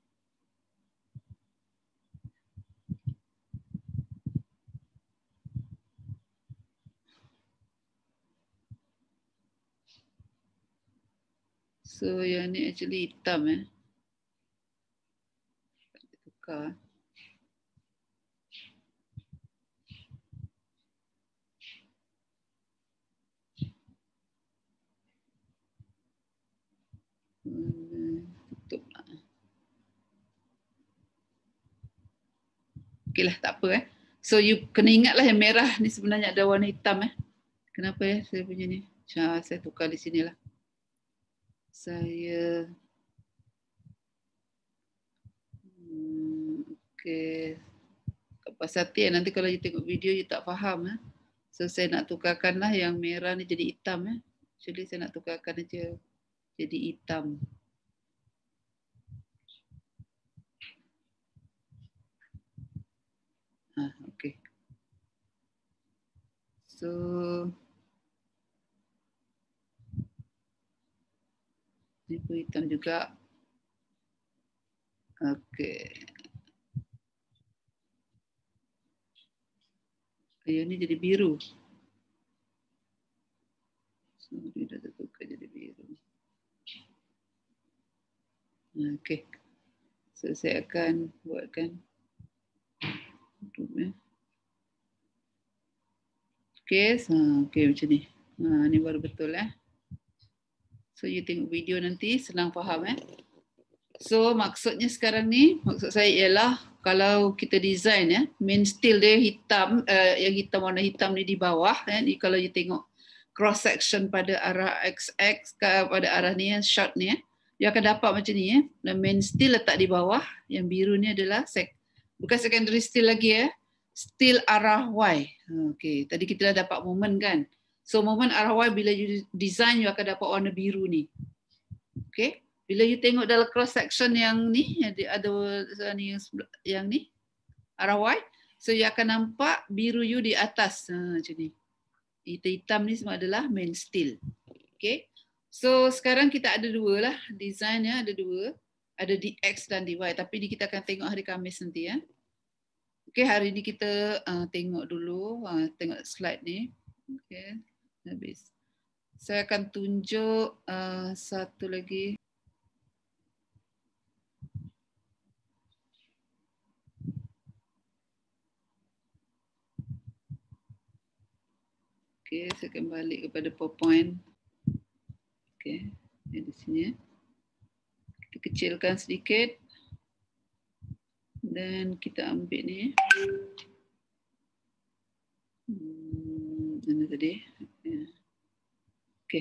so yang ni actually hitam. Eh. Tukar. Tutup lah. Okey lah, tak apa eh. So you kena ingatlah yang merah ni sebenarnya ada warna hitam eh. Kenapa ya saya punya ni? Saya, saya tukar di sini lah. Saya hmm, okey. Pasal hati nanti kalau you tengok video you tak faham eh. So saya nak tukarkanlah yang merah ni jadi hitam eh. Actually saya nak tukarkan aja jadi hitam. Ah, okey. So ni pun hitam juga. Okey. Yang ni jadi biru. So dia dah tukar jadi biru. Okey. So saya akan buatkan. Okey, so, okey macam ni. Ha, ni baru betul eh. So you tengok video nanti senang faham eh. So maksudnya sekarang ni, maksud saya ialah kalau kita design ya, main steel dia hitam, uh, yang hitam warna hitam ni di bawah eh. Ni kalau you tengok cross section pada arah X X ke pada arah ni ya, shot ni ya. Dia akan dapat macam ni ya. Dan main steel letak di bawah, yang biru ni adalah sek bukan secondary steel lagi ya. Steel arah Y. Okey, tadi kita dah dapat moment kan. So moment arah Y bila you design you akan dapat warna biru ni. Okey. Bila you tengok dalam cross section yang ni, ada ni yang ni arah Y, so you akan nampak biru you di atas ha, macam ni. Hitam-hitam ni semua adalah main steel. Okey. So sekarang kita ada dua lah design ya, ada dua. Ada di X dan di Y, tapi ni kita akan tengok hari Khamis nanti ya. Okey, hari ni kita uh, tengok dulu, uh, tengok slide ni. Okey, habis. Saya akan tunjuk uh, satu lagi. Okey, saya akan balik kepada PowerPoint. Okey, di sini. Kita kecilkan sedikit. Dan kita ambil ni. Hmm, mana tadi? Ya. Okey.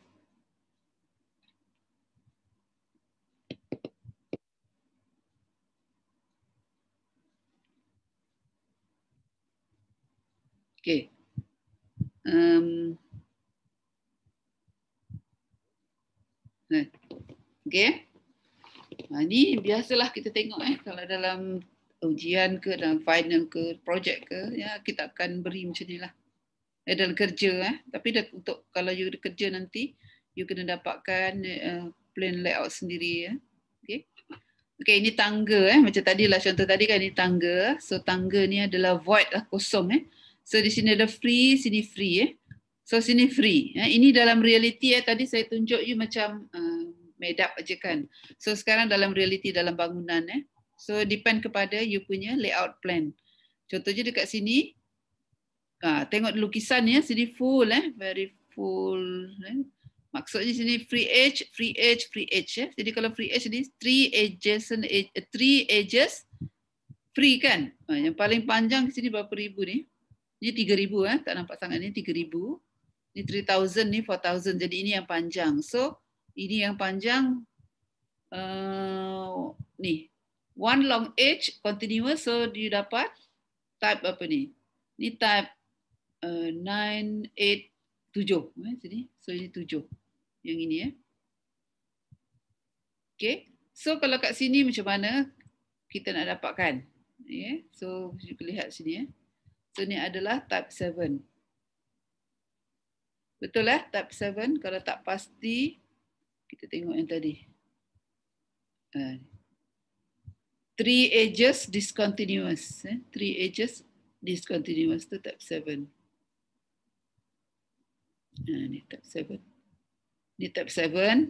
Okey. Um, Okey. Nah, ni biasalah kita tengok eh kalau dalam ujian ke dalam final ke projek ke ya kita akan beri macam nilah. Eh, dalam kerja eh tapi dah, untuk kalau you kerja nanti you kena dapatkan uh, plan layout sendiri ya. Okey. Okey, ini tangga eh macam tadilah contoh tadi kan ini tangga. So tangga ni adalah void lah, kosong eh. So di sini ada free, sini free eh. So sini free. Eh. Ini dalam reality eh tadi saya tunjuk you macam uh, made up aja kan. So sekarang dalam reality dalam bangunan eh. So depend kepada you punya layout plan. Contohnya dekat sini ha, tengok lukisan ya, sini full eh, very full eh. Maksudnya sini free edge, free edge, free edge ya. Jadi kalau free edge ni three edges and edge, three edges free kan. Ha, yang paling panjang di sini berapa ribu ni? Ini tiga ribu eh, tak nampak sangat ni tiga ribu. Ni three thousand ni four thousand. Jadi ini yang panjang. So ini yang panjang uh, ni one long edge continuous. So you dapat type apa ni? Ni type uh, nine eight tujuh eh, sini. So ini tujuh. Yang ini ya. Okay. So kalau kat sini macam mana? kita nak dapatkan. Okay. So, you lihat sini. Ya. So, ni adalah type seven. Betul lah type seven. Kalau tak pasti, kita tengok yang tadi. Uh, three edges discontinuous. Eh? Three edges discontinuous. Itu type seven. Uh, ni type seven. Ni type seven.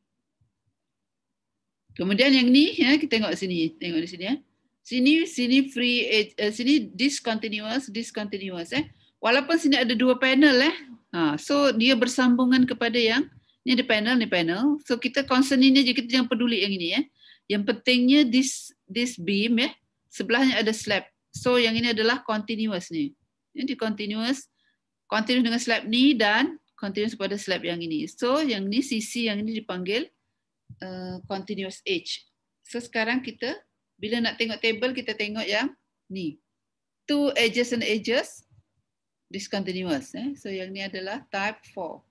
Kemudian yang ni, ya, kita tengok sini. Tengok di sini. Ya. Sini, sini free edge, uh, sini discontinuous, discontinuous. Eh. Walaupun sini ada dua panel. Eh. Ha, so, dia bersambungan kepada yang, ni ada panel, ni panel. So, kita concern ini je, kita jangan peduli yang ini. Eh. Yang pentingnya, this this beam, eh, sebelahnya ada slab. So, yang ini adalah continuous ni. Ini continuous, continuous dengan slab ni dan continuous pada slab yang ini. So, yang ni, sisi yang ini dipanggil uh, continuous edge. So, sekarang kita, bila nak tengok table, kita tengok yang ni. Two edges and edges, discontinuous. Eh? So, yang ni adalah type four.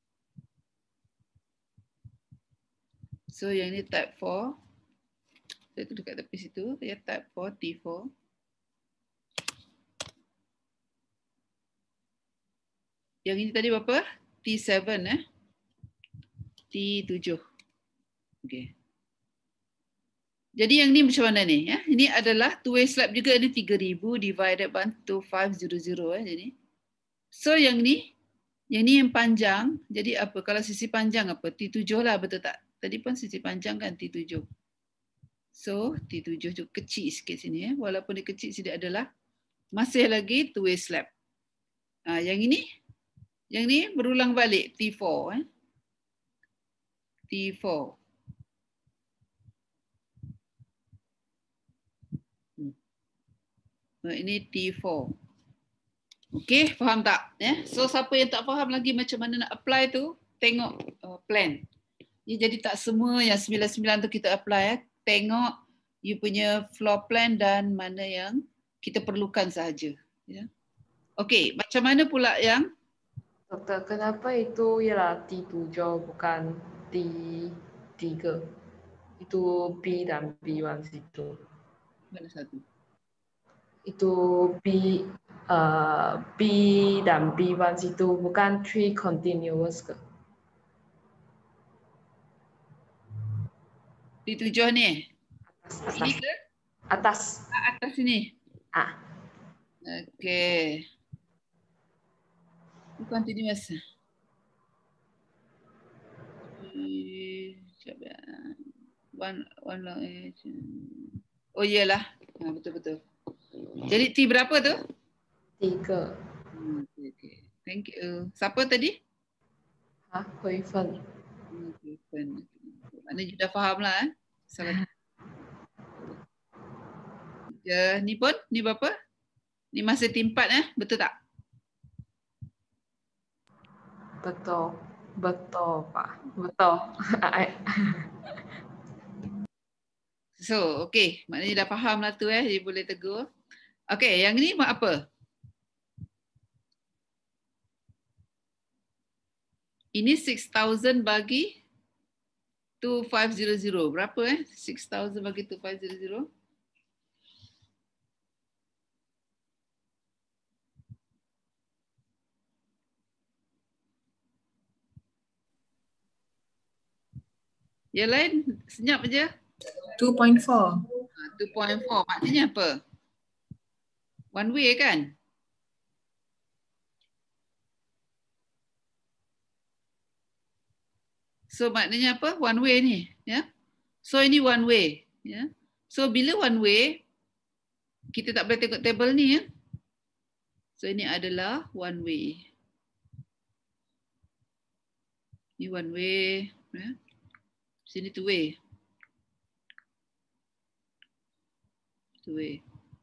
So, yang ni type four. So, itu dekat tepi situ. Ya, type four, T four. Yang ini tadi berapa? T seven. Eh? T seven. Okay. Jadi yang ni macam mana ni? Ya? Ini adalah two-way slab juga. Ini tiga ribu divided by two five zero zero. Eh, jadi. So yang ni, yang ni yang panjang. Jadi apa? Kalau sisi panjang apa? T seven lah, betul tak? Tadi pun sisi panjang kan T seven. So T seven juga kecil sikit sini. Eh. Walaupun dia kecil, sini adalah masih lagi two-way slab. Ha, yang ini, yang ni berulang balik T four. Eh. T four. Ini T four. Okey, faham tak? Ya? So, siapa yang tak faham lagi macam mana nak apply tu, tengok uh, plan. Ya, jadi tak semua yang sembilan sembilan tu kita apply. Ya. Tengok you punya floor plan dan mana yang kita perlukan sahaja. Ya. Okey, macam mana pula yang? Doktor, kenapa itu ialah T seven bukan T three? Itu B dan B one situ. Mana satu? Itu B, uh, B dan B one situ bukan three continuous ke? T seven ni? Atas. Ini ke? Atas. Atas sini? Ah. Okey. Continuous. One, one long edge. Oh iyalah. Ha, betul-betul. Jadi T berapa tu? Tiga. Hmm, okay, okay. Thank you. Siapa tadi? Ha, Hui Fen. Hmm, Hui Fen. Mana you dah faham lah. Eh? Salah. Ya, ni pun? Ni berapa? Ni masih T four eh? Betul tak? Betul. Betul, Pak. Betul. So, okay. Maknanya dah faham lah tu eh. Jadi boleh tegur. Okay, yang ni apa? Ini six thousand bagi two five zero zero. Berapa eh? six thousand bagi two five zero zero. Yang lain senyap aja. two point four. two point four maknanya apa? One way kan? So maknanya apa? One way ni, ya. So ini one way, ya. So bila one way, kita tak boleh tengok table ni, ya. So ini adalah one way. Ini one way, ya. Sini two way. Two way.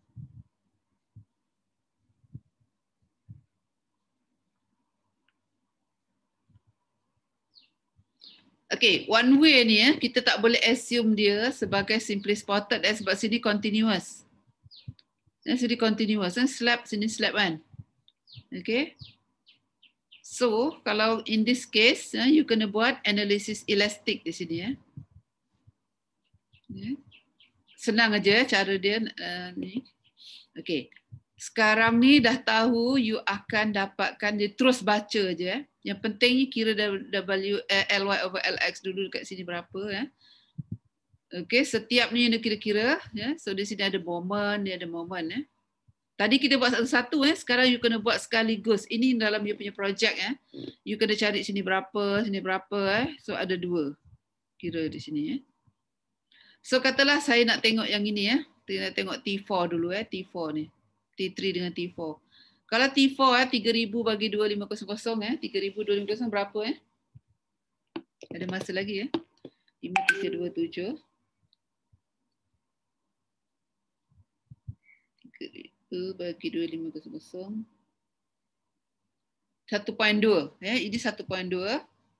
Okay, one way ni ya, kita tak boleh assume dia sebagai simply spotted eh, sebab sini continuous. Ya, sini continuous, kan? Slab, sini slab kan. Okay. So, kalau in this case, ya, you kena buat analysis elastic di sini ya. Ya. senang aja cara dia uh, ni. Okey. Sekarang ni dah tahu you akan dapatkan dia, terus baca je. Yang penting ni kira W eh, L Y over L X dulu dekat sini berapa ya. Okey, setiap ni dia kira-kira ya. So di sini ada moment, dia ada moment ya. Tadi kita buat satu-satu eh, sekarang you kena buat sekaligus. Ini dalam you punya projek eh. You kena cari sini berapa, sini berapa eh. So ada dua. Kira di sini eh. So katalah saya nak tengok yang ini ya. Kita nak tengok T four dulu eh, T four ni. T three dengan T four. Kalau T four eh tiga ribu bagi dua ribu lima ratus eh, tiga ribu dua ribu lima ratus berapa eh? Ada masa lagi eh. lima tiga dua tujuh. tiga ribu bagi dua ribu lima ratus. satu koma dua eh, ini satu koma dua.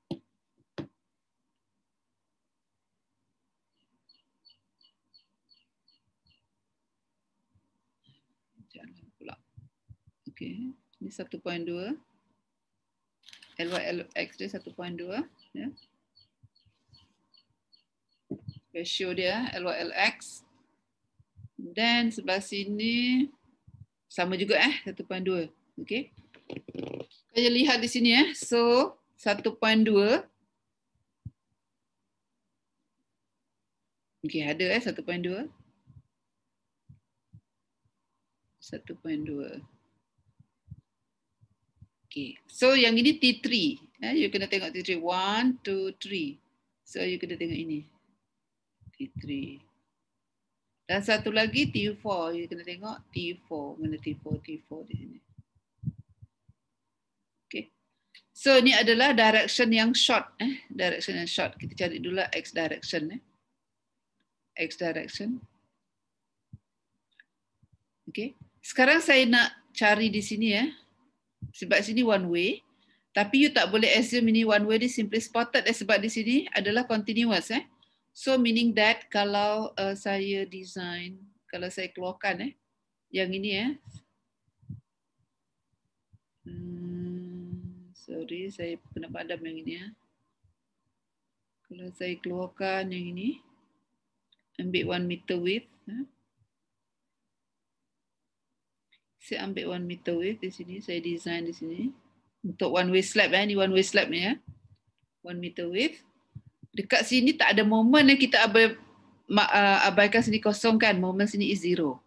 Okey, ini satu koma dua. L Y L X dia satu koma dua ya. Ratio dia L Y L X. Dan sebelah sini sama juga eh satu koma dua. Okey. Kita lihat di sini eh. So satu koma dua. Okey, ada eh satu koma dua. satu koma dua. Okay. So yang ini T three. Eh, you kena tengok T three. One, two, three. So you kena tengok ini. T three. Dan satu lagi T four. You kena tengok T four. Mana T four? T four di sini. Okay. So ini adalah direction yang short. Eh. Direction yang short. Kita cari dulu X direction. Eh. X direction. Okay. Sekarang saya nak cari di sini ya. Eh. Sebab sini one way, tapi you tak boleh assume ini one way, di simply spotted eh, sebab di sini adalah continuous eh. So meaning that kalau uh, saya design, kalau saya keluarkan eh, yang ini eh. Hmm, sorry, saya kena padam yang ini ya. Kalau saya keluarkan yang ini, ambil one meter width. Eh. Saya ambil one meter width di sini, saya design di sini untuk one way slab eh, ni one way slab ni ya, one meter width. Dekat sini tak ada moment yang kita abai, uh, abaikan sini kosong kan, moment sini is zero.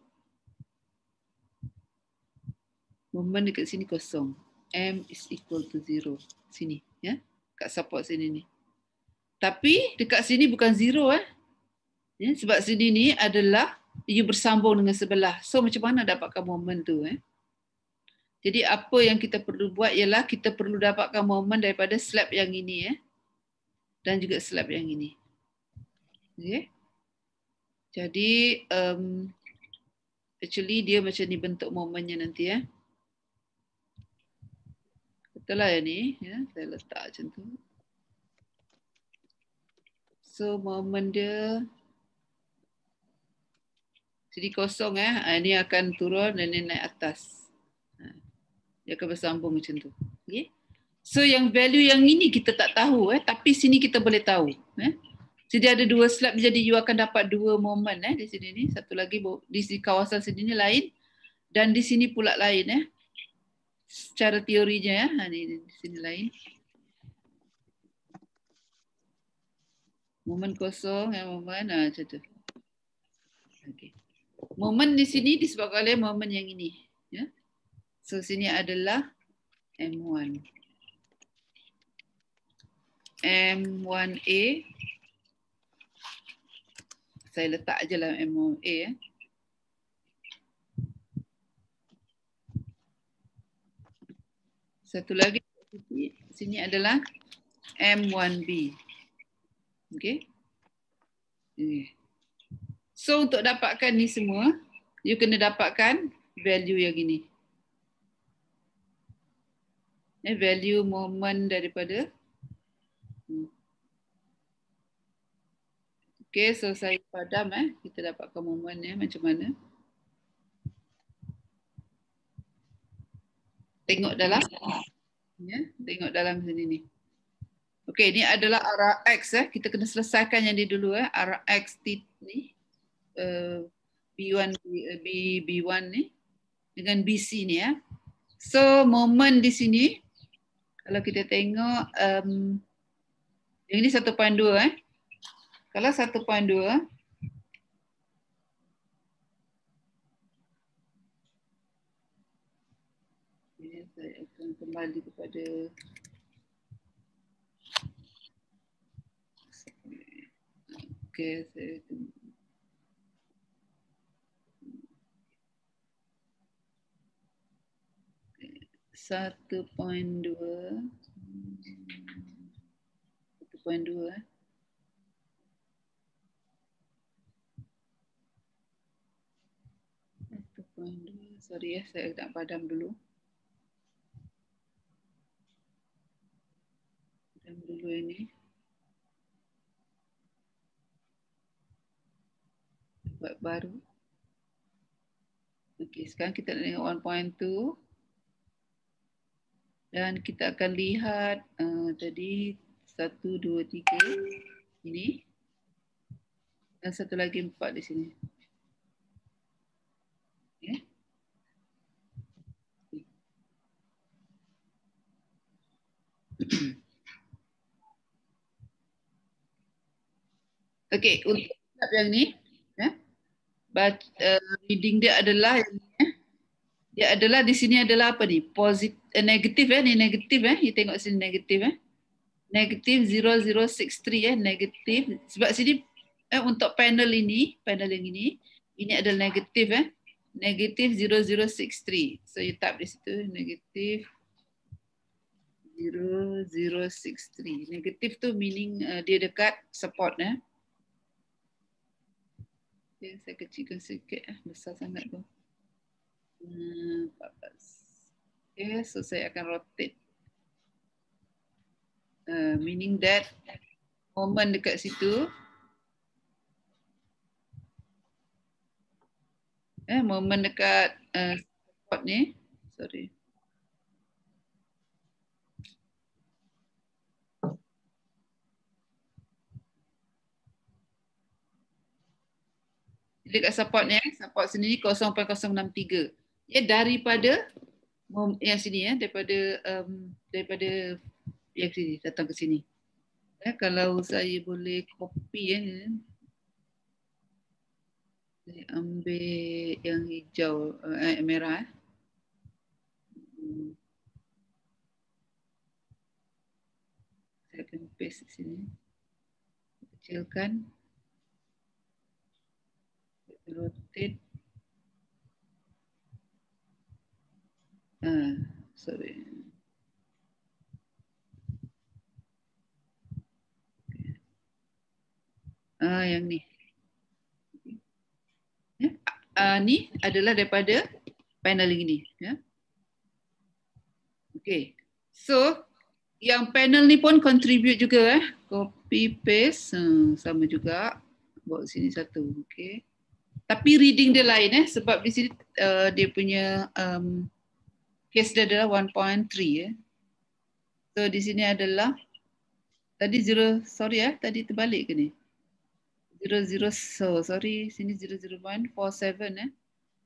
Moment dekat sini kosong, m is equal to zero sini ya, kat support sini ni. Tapi dekat sini bukan zero eh, ya, sebab sini ni adalah you bersambung dengan sebelah. So macam mana dapatkan moment tu eh? Jadi apa yang kita perlu buat ialah kita perlu dapatkan moment daripada slab yang ini eh. Dan juga slab yang ini. Okay. Jadi um, actually dia macam ni bentuk momennya nanti eh. Betul lah yang ni ya, saya letak macam tu. So moment dia jadi kosong eh, ini akan turun dan ini naik atas. Dia akan bersambung macam tu. Okay. So yang value yang ini kita tak tahu eh, tapi sini kita boleh tahu. Eh. Jadi ada dua slab, jadi you akan dapat dua moment eh di sini ni, satu lagi di kawasan sini ni lain dan di sini pula lain eh. Secara teorinya ya, ha, ni di sini lain. Moment kosong, ya moment ah macam tu. Okey. Moment di sini disebabkan oleh moment yang ini. Ya. So sini adalah M one. M one A. Saya letak aja lah M one A. Ya. Satu lagi sini adalah M one B. Okey. Okay. So untuk dapatkan ni semua, you kena dapatkan value yang ini. Eh, value moment daripada. Hmm. Okay, so saya padam eh. Kita dapatkan moment eh, macam mana. Tengok dalam. Ya, tengok dalam sini ni. Okay, ni adalah arah X eh. Kita kena selesaikan yang ni dulu eh. Arah X T ni. uh, B one B, B1 ni dengan B C ni ya. So moment di sini kalau kita tengok um, yang ini satu koma dua eh. Kalau satu koma dua saya akan kembali kepada okey saya satu koma dua satu koma dua satu koma dua sorry ya saya nak padam dulu padam dulu ini buat baru. Okey sekarang kita nak tengok satu koma dua dan kita akan lihat uh, tadi satu, dua, tiga ini dan satu lagi empat di sini. Okay. Okey, untuk tab yang ni ya. But, uh, reading dia adalah yang ni, eh. Dia adalah di sini adalah apa ni? Positif eh, negatif eh ni negatif eh. You tengok sini negatif eh. Negatif zero zero six three eh negatif sebab sini eh untuk panel ini, panel yang ini, ini adalah negatif eh. Negatif zero zero six three. So you type di situ negatif zero zero six three. Negatif tu meaning uh, dia dekat support eh. Okay, saya kecilkan sikit eh. Besar sangat tu. Hmm, empat belas. Okay, so saya akan rotate. Uh, meaning that moment dekat situ eh moment dekat uh, support ni sorry dekat support ni support sini kosong koma kosong enam tiga ya daripada yang sini ya daripada um, daripada yang sini datang ke sini ya kalau saya boleh copy ya saya ambil yang hijau eh, merah hmm. Saya akan paste di sini kecilkan rotate ah sorry ah yang ni ya ah, ni adalah daripada panel ini ya okey so yang panel ni pun contribute juga eh copy paste hmm, sama juga bawa sini satu okey tapi reading dia lain eh sebab di sini uh, dia punya um, case dia adalah one point three eh. So di sini adalah tadi zero sorry eh tadi terbalik ke ni? zero zero so sorry sini zero zero point four seven eh.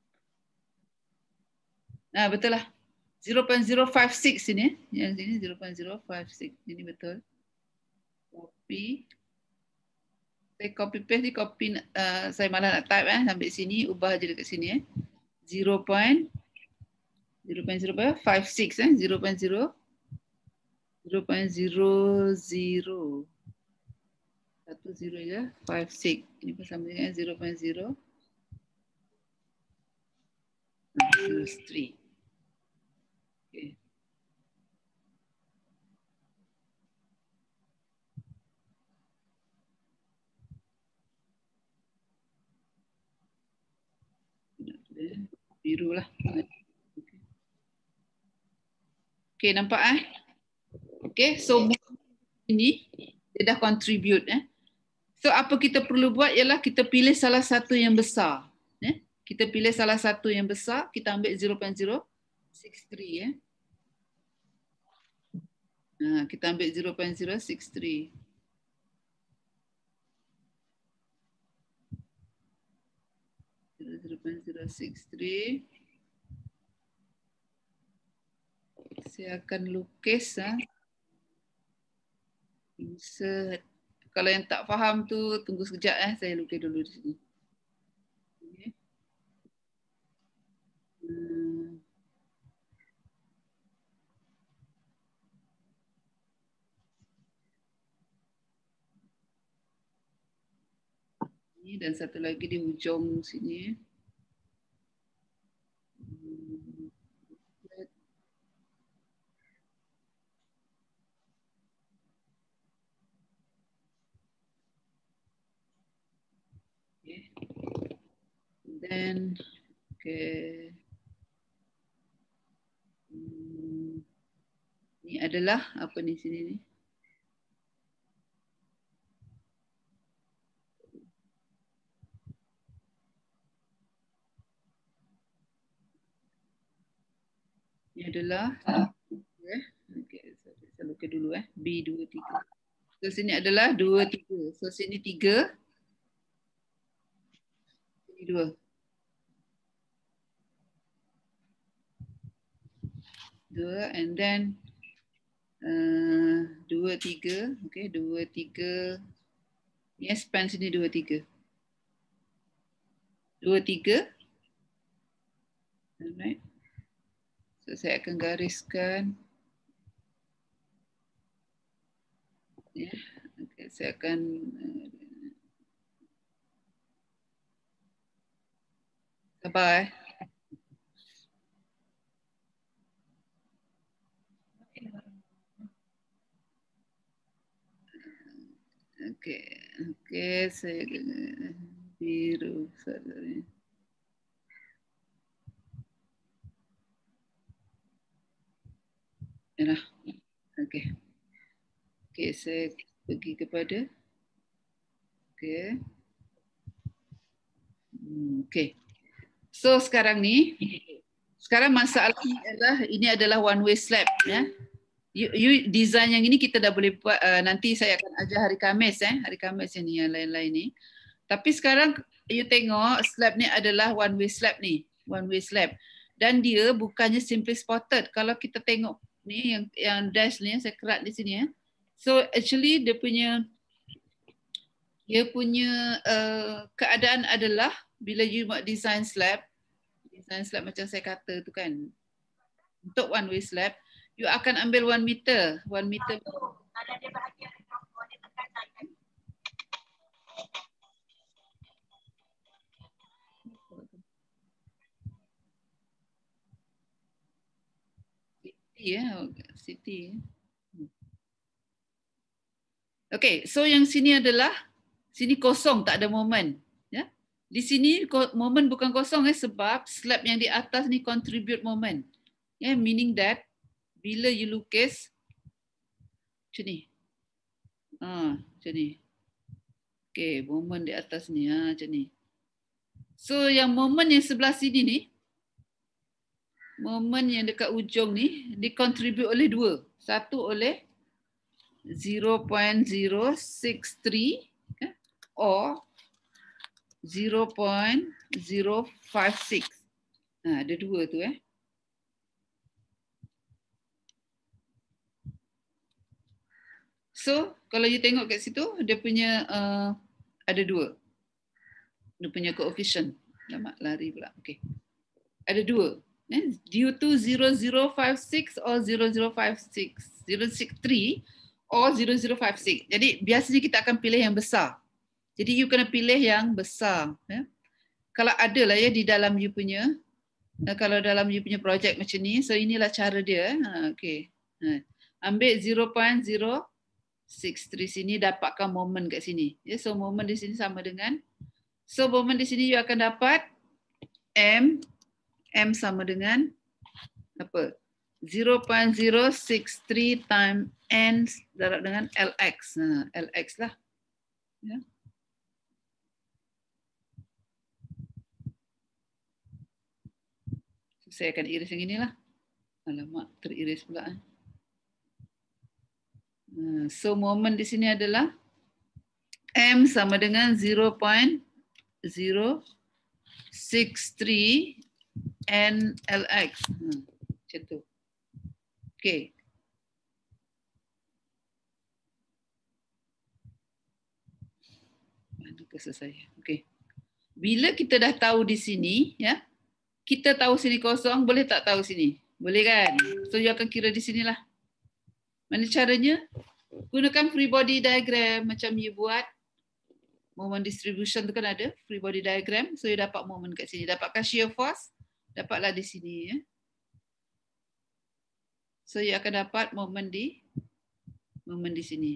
Nah betul lah. zero point zero five six sini yang sini zero point zero five six ini betul. Copy saya copy paste ni copy uh, saya malah nak type eh sampai sini ubah je dekat sini eh zero point zero five six eh zero point zero zero point zero zero satu zero je five six ini pun sama dengan zero point zero zero three okay. Biru lah. Okay, nampak eh? Okay, so ini dia dah contribute eh. So apa kita perlu buat ialah kita pilih salah satu yang besar. Eh? Kita pilih salah satu yang besar, kita ambil zero point zero six three eh. Nah, kita ambil zero point zero six three. zero point zero six three. Saya akan lukis. Ha. Insert. Kalau yang tak faham tu, tunggu sekejap. Eh. Saya lukis dulu di sini. Okay. Hmm. Ini dan satu lagi di hujung sini. Hmm. Okay. Then, okay. Hmm. Ini adalah apa ni sini ni? Ini adalah okay. Okay. Saya lukis dulu eh. B dua tiga. So sini adalah dua tiga. So sini tiga. Sini dua. Dua and then uh, dua tiga. Okay, dua tiga. Ni span sini dua tiga. Dua tiga. Alright. So saya akan gariskan. Ya, yeah. Okay, saya akan uh, sabar eh. Okay, okay, saya biru sorry. Merah. Okay. Okay, saya pergi kepada okay. Okay. So sekarang ni, sekarang masalahnya adalah ini adalah one way slab ya. You, you design yang ini kita dah boleh buat uh, nanti saya akan ajar hari Khamis eh, hari Khamis ini yang lain-lain ni. Tapi sekarang you tengok slab ni adalah one way slab ni, one way slab. Dan dia bukannya simply spotted. Kalau kita tengok ni yang yang dash ni saya kerat di sini ya. So actually dia punya dia punya uh, keadaan adalah bila you buat design slab, design slab macam saya kata tu kan, untuk one way slab, you akan ambil one meter, one meter. Ada dia bahagian boleh tekan saya. City ya, city. Okay, so yang sini adalah sini kosong, tak ada moment. Ya, di sini moment bukan kosong eh, sebab slab yang di atas ni contribute moment. Ya, yeah, meaning that bila you lukis macam ni. Ah, macam ni. Okay, moment di atas ni ah, macam ni. So yang moment yang sebelah sini ni, moment yang dekat ujung ni dikontribut oleh dua. Satu oleh zero point zero six three eh, or zero point zero five six. Ha, ada dua tu eh. So, kalau you tengok kat situ, dia punya uh, ada dua. Dia punya coefficient. Lama lari pula. Okay. Ada dua. Eh? Due to zero zero five six or zero zero five six, zero six three or zero zero five six. Jadi, biasanya kita akan pilih yang besar. Jadi, you kena pilih yang besar. Ya? Kalau ada lah ya di dalam you punya, kalau dalam you punya projek macam ni, so inilah cara dia. Ha, okay. Ha. Ambil zero point zero six three sini, dapatkan moment kat sini. Ya, so moment di sini sama dengan, so moment di sini you akan dapat M, M sama dengan apa? zero point zero six three times N darab dengan L X. Nah, L X lah. Ya. So, saya akan iris yang inilah. Alamak, teriris pula. Eh. So moment di sini adalah M sama dengan zero point zero six three N L X. Hmm, macam tu. Okay. Mana kursor saya? Okay. Bila kita dah tahu di sini, ya, kita tahu sini kosong, boleh tak tahu sini? Boleh kan? So, you akan kira di sinilah. Mana caranya? Gunakan free body diagram macam you buat. Moment distribution tu kan ada free body diagram. So, you dapat moment kat sini. Dapatkan shear force, dapatlah di sini. Ya. So, you akan dapat moment di moment di sini.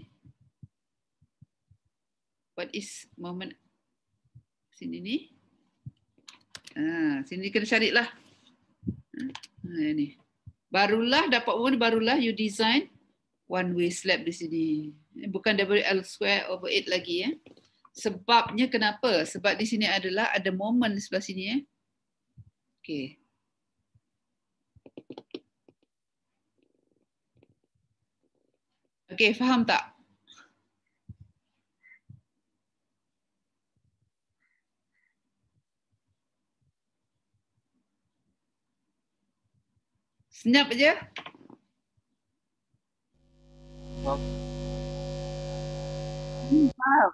What is moment sini ni? Ha, sini kena carilah. Ha, ni. Barulah dapat moment, barulah you design one way slab di sini. Bukan W L square over eight lagi ya. Sebabnya kenapa? Sebab di sini adalah ada moment di sebelah sini ya. Okey. Okey, faham tak? Senyap aja. Hmm, faham.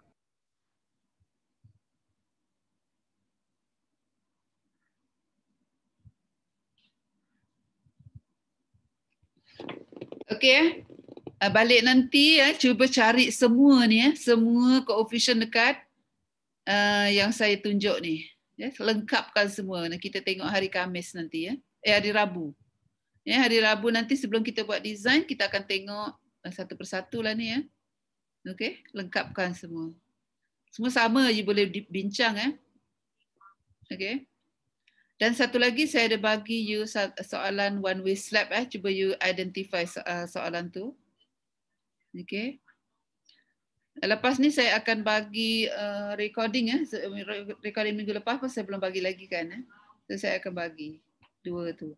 Okey, balik nanti ya, cuba cari semua ni ya, semua koefisien dekat uh, yang saya tunjuk ni. Ya, lengkapkan semua. Nah, kita tengok hari Khamis nanti ya. Eh hari Rabu. Ya, hari Rabu nanti sebelum kita buat design, kita akan tengok satu persatu lah ni ya. Okey, lengkapkan semua. Semua sama, you boleh bincang ya. Okey. Dan satu lagi saya ada bagi you soalan one way slab eh. Cuba you identify soalan tu. Okey. Lepas ni saya akan bagi uh, recording ya. Recording minggu lepas pun saya belum bagi lagi kan eh. So saya akan bagi dua tu.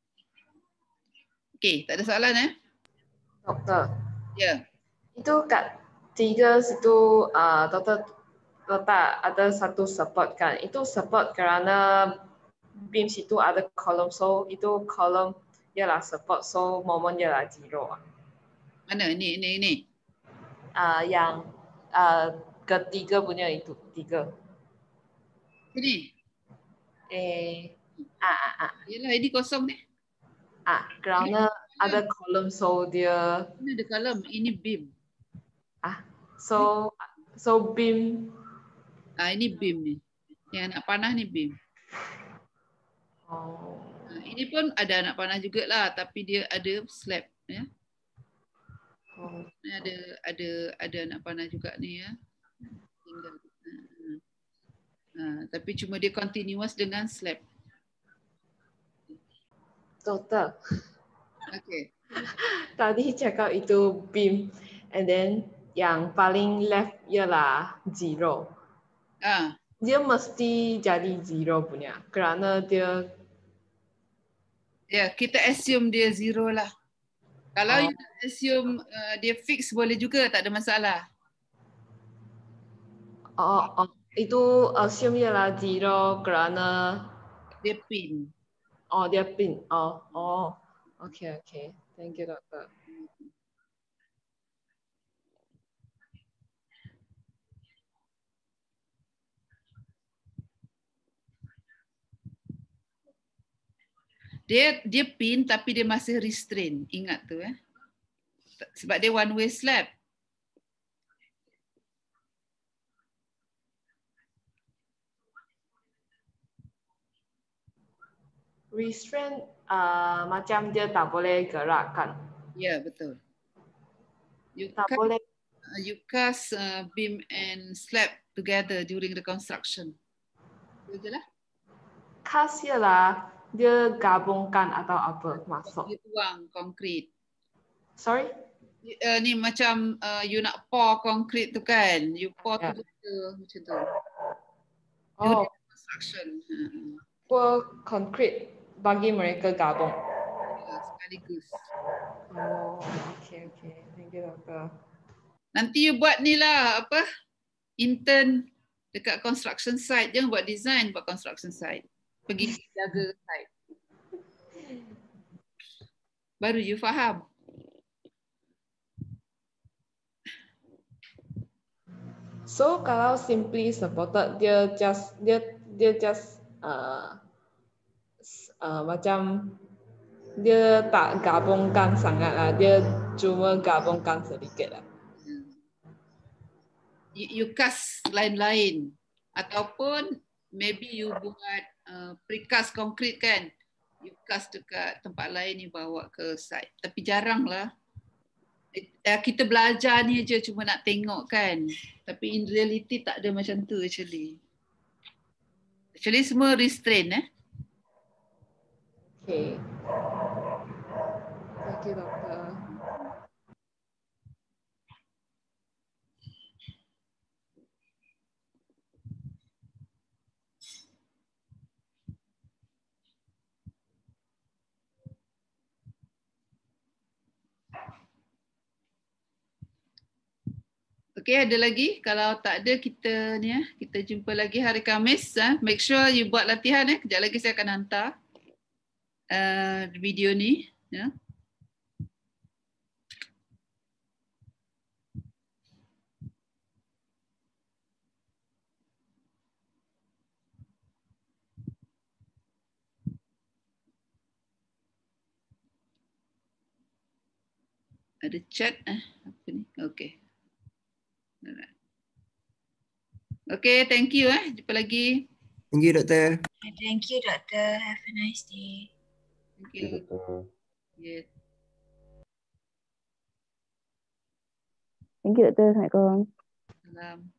Okey, tak ada soalan eh? Doktor. Ya. Yeah. Itu kat tiga situ uh, doktor letak ada satu support kan. Itu support kerana beam situ ada kolom, so itu kolom ialah support, so moment ialah zero. Mana ni ni ni? Uh, yang uh, ketiga punya itu tiga. Ini. Eh, ah ah ah. Yalah ini kosong ni. Ah, kerana ada kolom, so dia. Ini ada kolom, ini beam. Ah, so so beam. Ah ini beam ni. Yang anak panah ni beam. Oh. Nah, ini pun ada anak panah jugalah, tapi dia ada slab ya. Oh. Ini ada ada ada anak panah juga ni ya. Tinggal. Uh, tapi cuma dia continuous dengan slab. Doktor. Okay. Tadi cakap itu beam, and then yang paling left ialah zero. Ah. Dia mesti jadi zero punya, kerana dia. Ya, kita assume dia zero lah. Kalau Oh. you assume uh, dia fix boleh juga, tak ada masalah. Oh, oh. Itu assume ialah zero kerana dia pin. Oh, dia pin. Oh, oh. Okay, okay. Thank you, doktor. Dia dia pin tapi dia masih restrain. Ingat tu eh. Sebab dia one way slab. Restrain uh, macam dia tak boleh gerakkan. Ya, betul. You tak cast, boleh. Uh, you cast uh, beam and slab together during the construction. Betul lah. Cast ialah dia gabungkan atau apa maksud? Dia tuang konkrit. Sorry? Uh, ni macam uh, you nak pour konkrit tu kan. You pour yeah. together macam tu. Oh. During the construction. Uh. Pour konkrit bagi mereka gabung. Ya, sekaligus. Oh, okay, okay. Thank you, doktor. Nanti you buat ni lah, apa? Intern Dekat construction site, jangan buat design, buat construction site. Pergi jaga site. Baru you faham. So kalau simply supported, dia just dia dia just uh, uh, macam dia tak gabungkan sangat lah, dia cuma gabungkan sedikit lah. You, you cast lain-lain ataupun maybe you buat uh, precast konkrit kan, you cast dekat tempat lain, you bawa ke site. Tapi jarang lah. Kita belajar ni je cuma nak tengok kan, tapi in reality tak ada macam tu actually. Actually semua restrain eh. Okay. Thank you, Doctor. Okey, ada lagi? Kalau tak ada, kita ni ya, kita jumpa lagi hari Khamis. Eh. Make sure you buat latihan eh. Kejap lagi saya akan hantar uh, video ni. Ya. Ada chat eh. Apa ni? Okey. Alright. Okay, thank you eh. Jumpa lagi. Thank you, Doktor. Thank you, Doctor. Have a nice day. Thank you. Yes. Thank you, Doktor. Assalamualaikum. Salam.